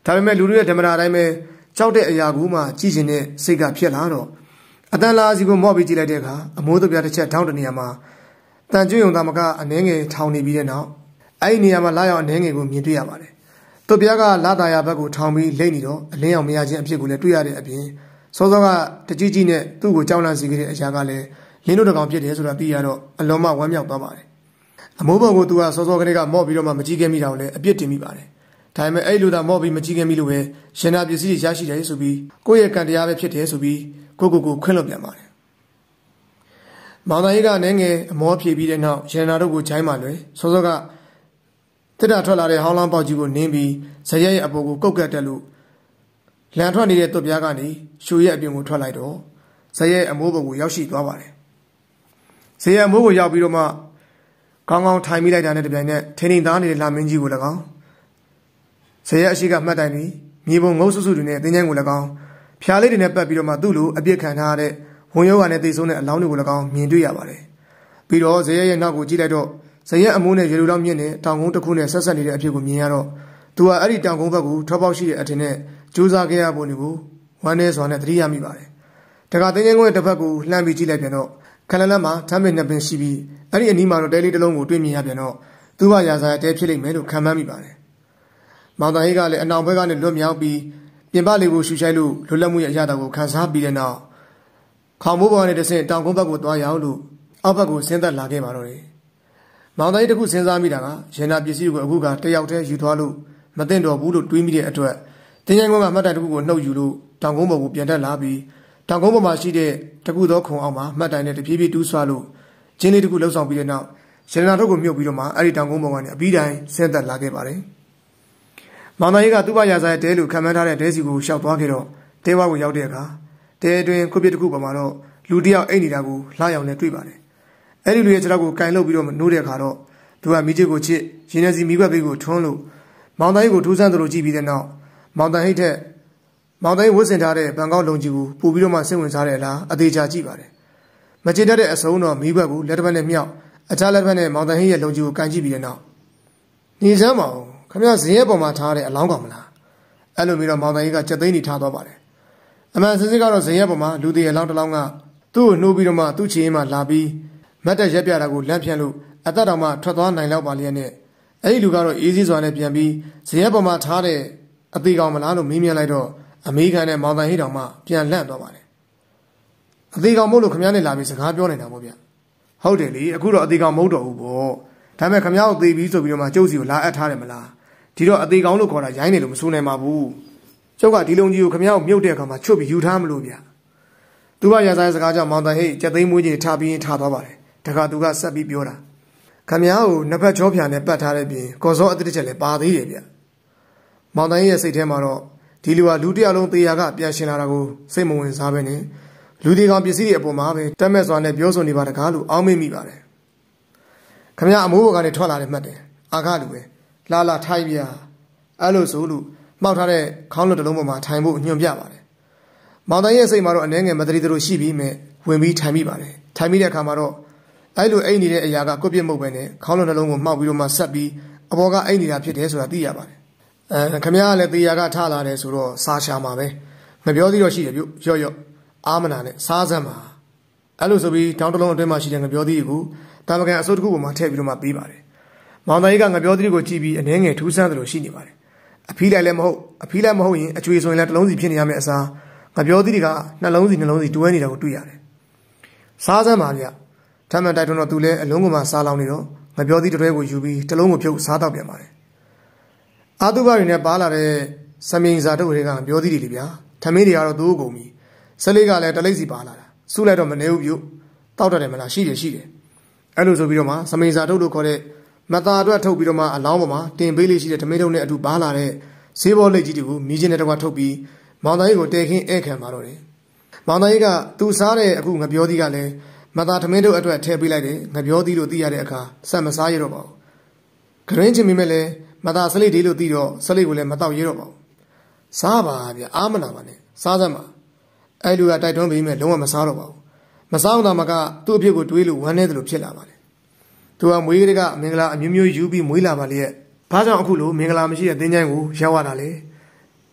ဒါပေမဲ့လူတွေရဲ့ဓမ္မတာအတိုင်းပဲကြောက်တဲ့အရာကူမှကြည်ကျင်တဲ့စိတ်ကဖြစ်လာတော့အတန်လာစီကိုမော့ပြီးကြည့်လိုက်တဲ့အခါအမိုးတပြားတစ်ချက်ထောင်းတဲ့နေရာမှာတန်ကျွယုံသားမကအနှဲငယ်ထောင်နေပြီးတဲ့နောက်အဲ့ဒီနေရာမှာလာရောက်အနှဲငယ်ကိုမြင်တွေ့ရပါတယ်။သူ့ပြားကလာတာယာဘက်ကိုထောင်ပြီးလိမ့်နေတော့အလင်းအောင်မရခြင်းအဖြစ်ကိုလည်းတွေ့ရတဲ့အပြင်စောစောကတကြီးကြီးနဲ့သူ့ကိုကြောက်လန့်စေခဲ့တဲ့အရာကလည်းလင်းတို့တကောင်ဖြစ်တယ်ဆိုတာသိရတော့အလွန်မှဝမ်းမြောက်သွားပါတယ်။အမိုးဘုံကိုသူကစောစောကလေးကမော့ပြီးတော့မှမကြည့်ခဲ့မိတာကိုလည်းအပြစ်တင်မိပါတယ်။ဒါပေမဲ့အဲ့လိုသာမော့ပြီးမကြည့်ခဲ့မိလို့ပဲရှင်နာပစ္စည်းတွေရရှိတယ်ဆိုပြီးကိုယ့်ရဲ့ကံတရားပဲဖြစ်တယ်ဆိုပြီးကိုကိုကိုခွင့်လွှတ်ပြန်ပါတယ်။မောင်သားကြီးကလည်းငယ်အမောဖြေပြီးတဲ့နောက်ရှင်နာတို့ကိုချိုင်းမှလွယ်စောစောကတစ်တာထွက်လာတဲ့ဟောင်းလောင်းပေါက်ကြီးကိုနင်းပြီးဇရက်ရဲ့အပေါ်ကိုကုတ်ကတ်တက်လို့လန်ထွက်နေတဲ့သွပ်ပြားကနေရှူရဲ့အပြင်ကိုထွက်လိုက်တော့ဇရက်အမိုးဘုံကိုရောက်ရှိသွားပါတယ်။ဇရက်အမိုးကိုရောက်ပြီးတော့မှကောင်းကောင်းထိုင်မိလိုက်တာနဲ့တပြိုင်နက်ထင်းထင်းသားနေတဲ့လာမင်းကြီးကို၎င်းဇရက်အရှိကမှတ်တိုင်ပြီးမြေပုံငုတ်ဆုစုတွေနဲ့တင်းကျန်းကို၎င်းဖျားလေးတွေနဲ့ပတ်ပြီးတော့မှသူ့လိုအပြစ်ခံထားရတဲ့ဝန်ယောဂနဲ့တိတ်ဆုံးတဲ့အလောင်းတွေကို၎င်းမြင်တွေ့ရပါတယ်။ပြီးတော့ဇရက်ရဲ့နောက်ကိုကြည့်လိုက်တော့ဇရက်အမိုးနဲ့ရေလူလောင်းမြင့်တဲ့တောင်ကုန်းတစ်ခုနဲ့ဆက်ဆက်နေတဲ့အဖြစ်ကိုမြင်ရတော့သူကအဲ့ဒီတောင်ကုန်းဘက်ကိုထောပေါက်ရှိတဲ့အထင်နဲ့ကြိုးစားခဲ့ရပုံတွေကိုဝမ်းနည်းစွာနဲ့သတိရမိပါတယ်။တခါတင်းကျန်းကုန်းရဲ့တစ်ဖက်ကိုလှမ်းပြီးကြည့်လိုက်ပြန်တော့ခလလတ်မှာထမ်းပင်နှစ်ပင်ရှိပြီးအဲ့ဒီအနီးမှာတော့တဲလေးတစ်လုံးကိုတွေ့မြင်ရပြန်တော့သူ့ဘာရာဇာတဲဖြစ်လိမ့်မယ်လို့ခံမှန်းမိပါတယ်။မောင်သားကြီးကလည်းအနောင်ဘက်ကနေလွတ်မြောက်ပြီးပြင်ပလေးကိုရှူရှိုက်လို့လွတ်လပ်မှုရဲ့အရာတော်ကိုခံစားပြီးတဲ့နောက်ခေါင်မိုးပေါ်ကနေတဆင့်တောင်ကုန်းဘက်ကိုသွားရောက်လို့အောက်ဘက်ကိုဆင်းသက်လာခဲ့ပါတော့တယ်။မောင်သားကြီးတခုစဉ်းစားမိတာကရင်နာပစ္စည်းကိုအခုကတယောက်တည်းယူသွားလို့မသိတော့ဘူးလို့တွေးမိတဲ့အတွက်တင်းကျန်းကုန်းကမှတ်တိုင်တစ်ခုကိုနှုတ်ယူလို့တောင်ကုန်းပေါ်ကိုပြန်တက်လာပြီးတောင်ကုန်းပေါ်မှာရှိတဲ့တကူသောခုံအောက်မှာမှတ်တိုင်နဲ့တဖြည်းဖြည်းတူးဆွားလို့ကျင်းလေးတစ်ခုလှုပ်ဆောင်ပြီးတဲ့နောက်ရင်နာတို့ကိုမြုပ်ပြီးတော့မှအဲ့ဒီတောင်ကုန်းပေါ်ကနေအပြီးတိုင်းဆင်းသက်လာခဲ့ပါတယ်။မောင်သားကြီးကသူ့ဘာရာဇာရဲ့တဲလို့ခံမှန်းထားတဲ့တဲစီကိုရှောက်သွားခဲ့တော့တဲဝါကိုရောက်တဲ့အခါတဲအတွင်းခုပြစ်တစ်ခုပေါ်မှာတော့လူတစ်ယောက်အိတ်နေတာကိုလှရောက်နေတွေ့ပါတယ်။အဲ့ဒီလူရဲ့ခြေထောက်ကိုကင်လုတ်ပြီးတော့နိုးတဲ့အခါတော့သူကမိချစ်ကိုချစ်ရင်းနေစီမိဘပေးကိုထွန်းလို့မောင်သားကြီးကိုထူးဆန်းသလိုကြည့်ပြီးတဲ့နောက်မောင်သားဟိတ်ထက်မောင်သားကြီးဝတ်ဆင်ထားတဲ့ဗန်ကောက်လုံကြီးကိုပူပြီးတော့မှစိတ်ဝင်စားတဲ့အလားအသေးချာကြည့်ပါတယ်။မချစ်တတ်တဲ့အစုံတော့မိဘကိုလက်တစ်ဖက်နဲ့မြောက်အခြားလက်တစ်ဖက်နဲ့မောင်သားဟိတ်ရဲ့လုံကြီးကိုကန်ကြည့်ပြီးတဲ့နောက်ညီစမ်းမအောင်ခမရဇင်းရဲ့ပေါ်မှာထားတဲ့အလောင်းကောင်မလားအဲ့လိုမျိုးတော့မောင်သားကြီးကကြက်သိန်းနေထားသွားပါတယ်။အမှန်စစ်စစ်ကတော့ဇင်းရဲ့ပေါ်မှာလူသေးအလောင်းတစ်လောင်းကသူ့ကိုနှိုးပြီးတော့မှသူ့ချီရင်မှလာပြီးမတ်တက်ရက်ပြတာကိုလန့်ဖြန့်လို့အသက်တော်မှထွက်သွားနိုင်လောက်ပါလျက်နဲ့အဲ့ဒီလူကတော့အေးစီးစွာနဲ့ပြန်ပြီးဇရက်ပေါ်မှာထားတဲ့အသေးကောင်မလားလို့မေးမြန်းလိုက်တော့အမေခံနဲ့မောင်တန်ဟိတောင်မှပြန်လန့်သွားပါတယ်အသေးကောင်မို့လို့ခမည်းနဲ့လာပြီးစကားပြောနေတာပေါ့ဗျဟုတ်တယ်လေအခုတော့အသေးကောင်မဟုတ်တော့ဘူးပေါ့ဒါပေမဲ့ခမည်းကိုသေပြီးဆိုပြီးတော့မှကျုပ်စီကိုလာအပ်ထားတယ်မလားဒီတော့အသေးကောင်လို့ခေါ်တာရိုင်းတယ်လို့မဆိုနိုင်ပါဘူးကျုပ်ကဒီလုံကြီးကိုခမည်းကိုမြုပ်တဲ့အခါမှာချွတ်ပြီးယူထားမလို့ဗျသူကရန်ဆိုင်စကားကြောင့်မောင်တန်ဟိကြက်သိမ်းမွေးကြီးထားပြီးထားသွားပါတယ်တခါသူကဆက်ပြီးပြောတာခမည်းကိုနှစ်ဖက်ချောဖြာနဲ့ပတ်ထားတဲ့ပြင်ကော်စောအတိတ်ချက်လည်းပါသေးတယ်ဗျမောင်တန်ရဲ့စိတ်ထဲမှာတော့ဒီလူဟာလူတယောက်လုံးတေယာကပြန်ရှင်လာတာကိုစိတ်မဝင်စားပဲနဲ့လူဒီကောင်ပစ္စည်းတွေအပေါ်မှာပဲတက်မဲ့စွာနဲ့ပြောဆိုနေပါတကားလို့အောင်းမိမိပါတယ်ခမည်းအမိုးဘော်ကနေထွက်လာတယ်မှတ်တယ်အာခလူပဲလာလာထိုင်ပြအဲ့လိုဆိုလို့မှောက်ထားတဲ့ခေါင်းလွတ်တစ်လုံးပေါ်မှာထိုင်ဖို့ညွှန်ပြပါတယ်မောင်တန်ရဲ့စိတ်မှာတော့အနှဲငယ်မတရီတို့ရှိပြီးမဲ့ဝင်ပြီးထိုင်မိပါတယ်ထိုင်မိတဲ့အခါမှာတော့အဲ့လိုအိတ်နေတဲ့အရာကကိုပြစ်မှုပဲနဲ့ခေါင်းလုံးနှလုံးကိုမှောက်ပြီးတော့မှဆက်ပြီးအပေါ်ကအိတ်နေတာဖြစ်တယ်ဆိုတာသိရပါတယ်အဲခမည်းကလည်းတေယာကထလာတယ်ဆိုတော့စားရှာမှာပဲမပြောသေးတော့ရှိတယ်ပြုရော့ရော့အာမနာနဲ့စားစမ်းပါအဲ့လိုဆိုပြီးတောင်းတလုံးအတွင်းမှာရှိတဲ့ငပြောသီးကိုတာမကန်အစိုးတစ်ခုပေါ်မှာထည့်ပြီးတော့မှပေးပါတယ်မောင်သားကြီးကငပြောသီးကိုကြည့်ပြီးအနှဲငယ်ထူးဆန်းသလိုရှိနေပါတယ်အဖီးလိုက်လည်းမဟုတ်အဖီးလိုက်မဟုတ်ရင်အကျွေဆိုရင်လည်းတစ်လုံးစီဖြစ်နေရမယ့်အစားငပြောသီးတွေကနှလုံးစီနှလုံးစီတွဲနေတာကိုတွေ့ရတယ်စားစမ်းပါဗျထမ်းမှန်တိုက်တွန်းတော့သူလည်းအလုံးကမှစားလောင်းနေတော့ငပြောသီးတွဲကိုယူပြီးတစ်လုံးကိုဖြုတ်စားတော့ပြန်ပါတယ်အာတုဘတွေနဲ့ပါလာတဲ့စမိန်စာတို့တွေကပြောသီးတွေလေဗျာထမင်းတွေကတော့သိုးကုန်ပြီဆက်လေးကလည်းတလိပ်စီပါလာတာစုလိုက်တော့မနေဘူးပြုတ်တောက်တတ်တယ်မလားရှိတယ်ရှိတယ်အဲ့လိုဆိုပြီးတော့မှစမိန်စာတို့လို့ခေါ်တဲ့မသားအတွက်ထုတ်ပြီးတော့မှအလောင်းပေါ်မှာတင်ပေးလေးရှိတဲ့ထမင်းတုံးနဲ့အတူပါလာတဲ့ဈေးဘောလိတ်ကြီးတွေကိုမြည်ချင်းနဲ့တကွာထုတ်ပြီးမောင်သားကြီးကိုတဲခင်းဧခံပါတော့တယ်မောင်သားကြီးကသူစားတဲ့အခုငပြောသီးကလည်းမသားထမင်းတို့အတွက်ထည့်ပေးလိုက်တယ်ငပြောသီးလို့သိရတဲ့အခါဆက်မစားရတော့ပါဘူးဂရင်းချင်းမိမဲ့လည်းမသားဆလိဒီလို့သိတော့ဆလိကိုလည်းမတော့ရတော့ပါဘူးစားပါဗျအာမနာပါနဲ့စားစမ်းပါအဲ့လူကတိုက်တွန်းပြီးမဲ့လုံးဝမစားတော့ပါဘူးမစားအောင်သာမကသူ့အဖြစ်ကိုတွေးလို့ဝမ်းနေတယ်လို့ဖြစ်လာပါတယ်သူကမွေးကလေးကမင်္ဂလာအမျိုးမျိုးယူပြီးမွေးလာပါလေဘာကြောင့်အခုလိုမင်္ဂလာမရှိတဲ့သင်္ချိုင်းကိုရောက်ရတာလဲ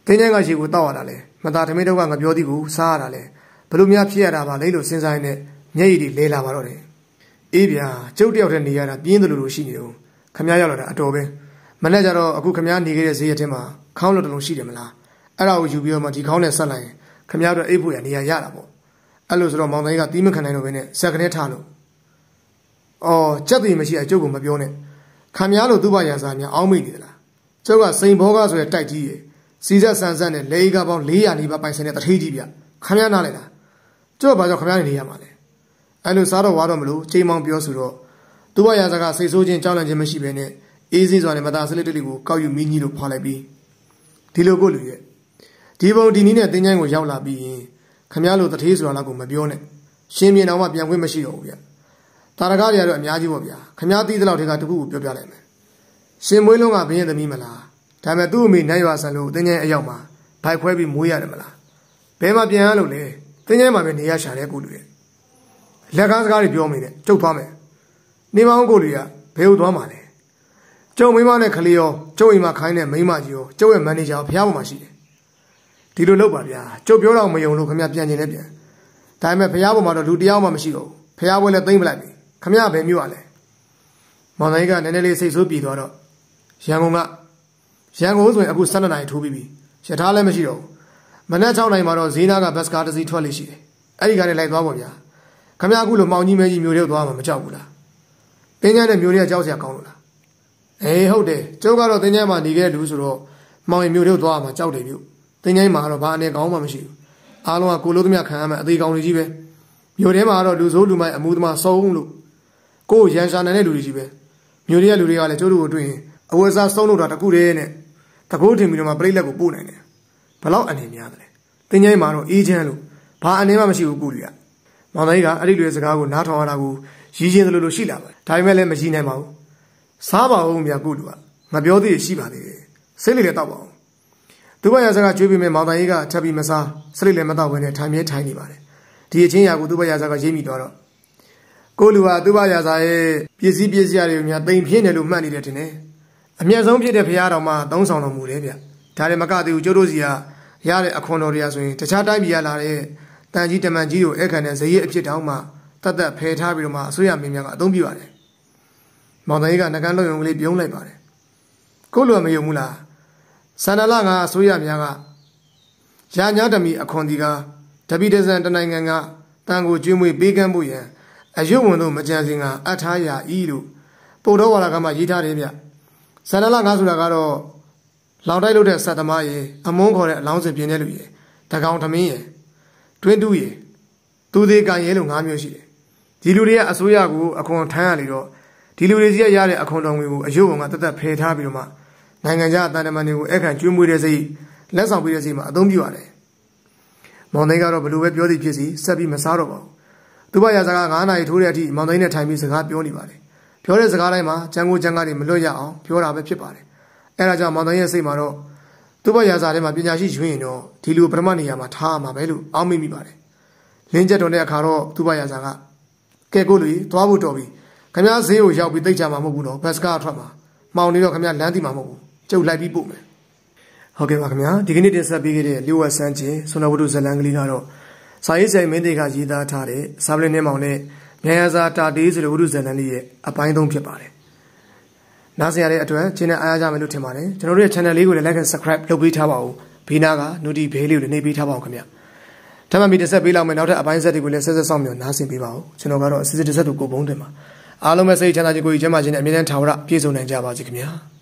တင်းကျန်းကရှိကိုတောက်ရတာလေမသားသမီးတို့ကငပြောသည်ကိုစားရတာလေဘလို့များဖြစ်ရတာပါလေလို့စဉ်းစားရင်းနဲ့မျက်ရည်တွေလဲလာပါတော့တယ်အေးဗျာကျုပ်တယောက်တည်းနေရတာပြင်းတယ်လို့လို့ရှိနေတော့ခမရောက်လာတာအတော်ပဲမနေ့ကျတော့အခုခမနေခဲ့တဲ့ဈေးရထဲမှာခေါင်းလို့တလုံးရှိတယ်မလားအဲ့ဒါကိုယူပြီးတော့မှဒီခေါင်းနဲ့ဆက်လိုက်ရင်ခမတို့အိပ်ဖို့ရနေရရတာပေါ့အဲ့လိုဆိုတော့မောင်တိုင်းကတီးမခံနိုင်တော့ဘဲနဲ့စက်ကနေထားလို့အော်ကြက်တွေမရှိအကျုပ်ကမပြောနဲ့ခမလို့သူ့ဘာရစားများအောင်းမိနေသလားကျုပ်ကစိန်ဘောကားဆိုတဲ့တိုက်ကြီးရယ်စီဆက်ဆန်ဆက်နဲ့လေကပေါင်း၄ရာနီးပါးပိုင်ဆိုင်တဲ့တထေးကြီးဗျခမနားလိုက်လားကျုပ်ကဘာကြောင့်ခမနေရမှာလဲအဲ့လိုစားတော့ဝါတော့မလို့ချိန်မောင်ပြောဆိုတော့သူ့ဘာရစားကစိတ်ဆိုးခြင်းကြောက်လန့်ခြင်းမရှိဘဲနဲ့အေးစင်းစွာနဲ့မသားစလစ်တလီကိုကောက်ယူမိကြီးလို့ဖွာလိုက်ပြီးဒီလိုကိုလူရဲ့ဒီပုံဒီနည်းနဲ့တင်းချိုင်းကိုရောက်လာပြီးရင်ခမလို့တထေးဆိုတာလောက်ကိုမပြောနဲ့ရှင်မြေတော်မှပြန်ခွင့်မရှိတော့ဘူးဗျတာရကားတွေကတော့အများကြီးပေါ့ဗျာခမသီးတဲ့လောက်တွေကတခုကိုပြောပြလိုက်မယ်ရှင်မွေးလုံးကဘင်းရဲ့သမီးမလားဒါပေမဲ့သူ့အမေနိုင်ရွာဆန်လို့တင်းချိုင်းအရောက်မှာဘိုက်ခွဲပြီးမွေးရတယ်မလားဘယ်မှာပြန်ရလို့လဲတင်းချိုင်းမှာပဲနေရရှာတဲ့ကိုလူရဲ့လက်ကားစကားတွေပြောမိတယ်ကျုပ်သွားမယ်နေမောင်းကိုလူကဘယ်ဟုတ်သွားမှာလဲကျုံမိမနဲ့ခလေးရောကျုံအိမ်မှာခိုင်းတဲ့မိမကြီးရောကျုံရဲ့မန်နေဂျာဖျားပေါ်မှာရှိတယ်ဒီလိုလုပ်ပါဗျာကျုပ်ပြောတော့မယုံလို့ခမပြန်ကျင်လဲပြန်ဒါပေမဲ့ဖျားပေါ်မှာတော့လူတယောက်မှမရှိတော့ဘူးဖျားပွဲလည်းသိမ့်ပလိုက်ပြီခမဘယ်မျိုးอ่ะလဲမောင်တိုင်းကနည်းနည်းလေးစိတ်ဆိုးပြေသွားတော့ရန်ကုန်ကရန်ကုန်ဆိုရင်အခု၁၂နာရီထိုးပြီးပြီရထားလည်းမရှိတော့ဘူးမနက်၆နာရီမှာတော့ဈေးနာကဘတ်စကားတစ်စီးထွက်လိမ့်ရှိတယ်အဲ့ဒီကနေလိုက်သွားပါဗျာခမအခုလိုမောင်ကြီးမဲကြီးမျိုးတွေသွားမှာမကြောက်ဘူးလားတင်းကျန်းတဲ့မျိုးတွေကကြောက်စရာကောင်းလို့လားအေးဟုတ်တယ်ကျုပ်ကတော့တင်းကျန်းမှာနေခဲ့လူဆိုတော့မောင်ရင်မျိုးတွေသွားမှာကြောက်တယ်မျိုးတင်းကျန်းမှာတော့ဘာအနေကောင်းမှမရှိဘူးအားလုံးကကိုလိုသမျှခံရမယ်အသေးကောင်းတွေကြီးပဲမျိုးထဲမှာတော့လူဆိုးလူမိုက်အမှုသမားစုံလို့ကိုရန်ရှာနိုင်တဲ့လူတွေကြီးပဲမျိုးတွေကလူတွေကလည်းကျိုးတို့ကိုတွေ့ရင်အဝတ်စားစုံလို့တာတကူတည်းနဲ့တကိုးထင်ပြီးတော့မှပြိလက်ကိုပို့နိုင်တယ်ဘလောက်အနေများတယ်တင်းကျန်းမှာတော့အေးချမ်းလို့ဘာအနေမှမရှိဘူးကိုလူကမောင်တိုင်းကအဲ့ဒီတွေစကားကိုနားထောင်ရတာကိုရည်ချင်းသလိုလိုရှိလာပါတယ်ဒါပေမဲ့လည်းမရည်နိုင်ပါဘူးစားပါဦးမြတ်ကိုလူကမပြောသေးရှိပါသေးတယ်စိတ်လေးလည်းတောက်ပါအောင်သူ့ဘာရစကားကြွေးပြီးမဲ့မောင်တိုင်းကထပ်ပြီးမစားစိတ်လေးလည်းမတောက်ဘဲနဲ့ထိုင်မြဲထိုင်နေပါတယ်ဒီအချင်းရာကိုသူ့ဘာရစကားရေးမိသွားတော့ကိုလူဟာသူ့ဘာရစားရဲ့ပစ္စည်းပစ္စည်းတွေများတိမ်ပြင်းတယ်လို့မှတ်နေတယ်ထင်တယ်အမျက်ဆုံးဖြစ်တဲ့ဖရားတော်မှာသုံးဆောင်တော်မူတယ်ဗျဒါလည်းမကသေးဘူးကျိုးတို့စီကရတဲ့အခွန်တော်တွေကဆိုရင်တခြားတိုင်းပြည်ရလာတဲ့တန်ကြီးတမန်ကြီးကိုအခန့်တဲ့ဇေယျအဖြစ်တောင်မှတတ်တတ်ဖယ်ထားပြီးတော့မှအစိုးရမင်းများကအသုံးပြုရတယ်မောင်တိုင်းကနှကန်းလုံးယုံကလေးပြုံးလိုက်ပါတယ်ကိုလူကမယုံဘူးလားစန္ဒလကအစိုးရများကရာညာတမီအခွန်ဒီကတပိတဇန်တနိုင်ငံကတန်ကိုကျွေးမွေးပေးကမ်းဖို့ရန်အယုတ်ဝန်တို့မကြံစင်ကအထားရဤလို့ပုတ်တော်ဝါလာကမှရေးထားတယ်ဗျစန္ဒလငါဆိုတာကတော့လောင်တိုက်လို့တဲ့စတ်သမားရေအမုန်းခေါ်တဲ့အလောင်းစင်ပြင်းတဲ့လူရေတကောင်ထမင်းရေတွင်းတူးရေသူသေးကံရဲလို့ငါးမျိုးရှိတယ်ဒီလူတွေကအစိုးရကိုအခွန်ထမ်းရလေတော့ဒီလူတွေစီရရတဲ့အခွန်တော်ငွေကိုအယုတ်ဝန်ကတသက်ဖယ်ထားပြီးတော့မှနိုင်ငံခြားအတန်တမန်တွေကိုအခန့်ကျွေးမွေးတဲ့စိတ်လက်ဆောင်ပေးတဲ့စိတ်မှာအသုံးပြုရတယ်မောင်သိန်းကတော့ဘလို့ပဲပြောသည်ဖြစ်စီဆက်ပြီးမစားတော့ပါဘူးသူ့ဘာရစကား9နာရီထိုးတဲ့အထိမောင်သိန်းနဲ့ထိုင်ပြီးစကားပြောနေပါတယ်ပြောတဲ့စကားတိုင်းမှာကြံကိုကြံကားတွေမလွတ်ရအောင်ပြောတာပဲဖြစ်ပါတယ်အဲဒါကြောင့်မောင်သိန်းရဲ့စိတ်မှာတော့သူ့ဘာရစားထဲမှာပညာရှိရွှင်ရင်တော့ဒီလူပထမနေရာမှာထားမှာပဲလို့အောက်မိမိပါတယ်လင်းချက်တော်တဲ့အခါတော့သူ့ဘာရစားကကဲကိုလူကြီးသွားဖို့တော်ပြီခင်ဗျားဈေးကိုရောက်ပြီးသိကြမှာမဟုတ်ဘူးတော့ဘတ်စကားထွက်မှာမောင်နေတော့ခင်ဗျားလမ်းတိမှာမဟုတ်ဘူးကျုပ်လိုက်ပြီးပို့မယ်ဟုတ်ကဲ့ပါခင်ဗျာဒီကနေ့တင်ဆက်ပေးခဲ့တဲ့လျှို့ဝှက်ဆန်းခြင်းဆွမ်းတော်ဝတ္ထုဇလံကလေးကတော့စာရေးဆရာမင်းတွေကရေးသားထားတဲ့စာပလင်နှင်းမောင်နဲ့မြန်ရစာတာတေးဆိုတဲ့ဝတ္ထုဇလံလေးရဲ့အပိုင်းသုံးဖြစ်ပါတယ်နားဆင်ရတဲ့အတွက်ကျင်းနဲ့အားရကြမယ်လို့ထင်ပါတယ်ကျွန်တော်တို့ရဲ့ channel လေးကိုလည်း like and subscribe လုပ်ပေးထားပါဦးဘေးနားက notification လေးကိုလည်းနှိပ်ပေးထားပါဦးခင်ဗျာထပ်မံပြီးတစ်ဆက်ပေးလောက်မယ်နောက်ထပ်အပိုင်းဆက်တွေကိုလည်းဆက်ဆက်ဆောင်မြော်နားဆင်ပေးပါဦးကျွန်တော်ကတော့အစစ်စစ်တစ်ဆက်သူကိုပုံးတင်ပါအားလုံးပဲစိတ်ချမ်းသာခြင်းကိုယ်ကြီးကျန်းမာခြင်းနဲ့အမြဲတမ်းထာဝရပြည့်စုံနိုင်ကြပါစေခင်ဗျာ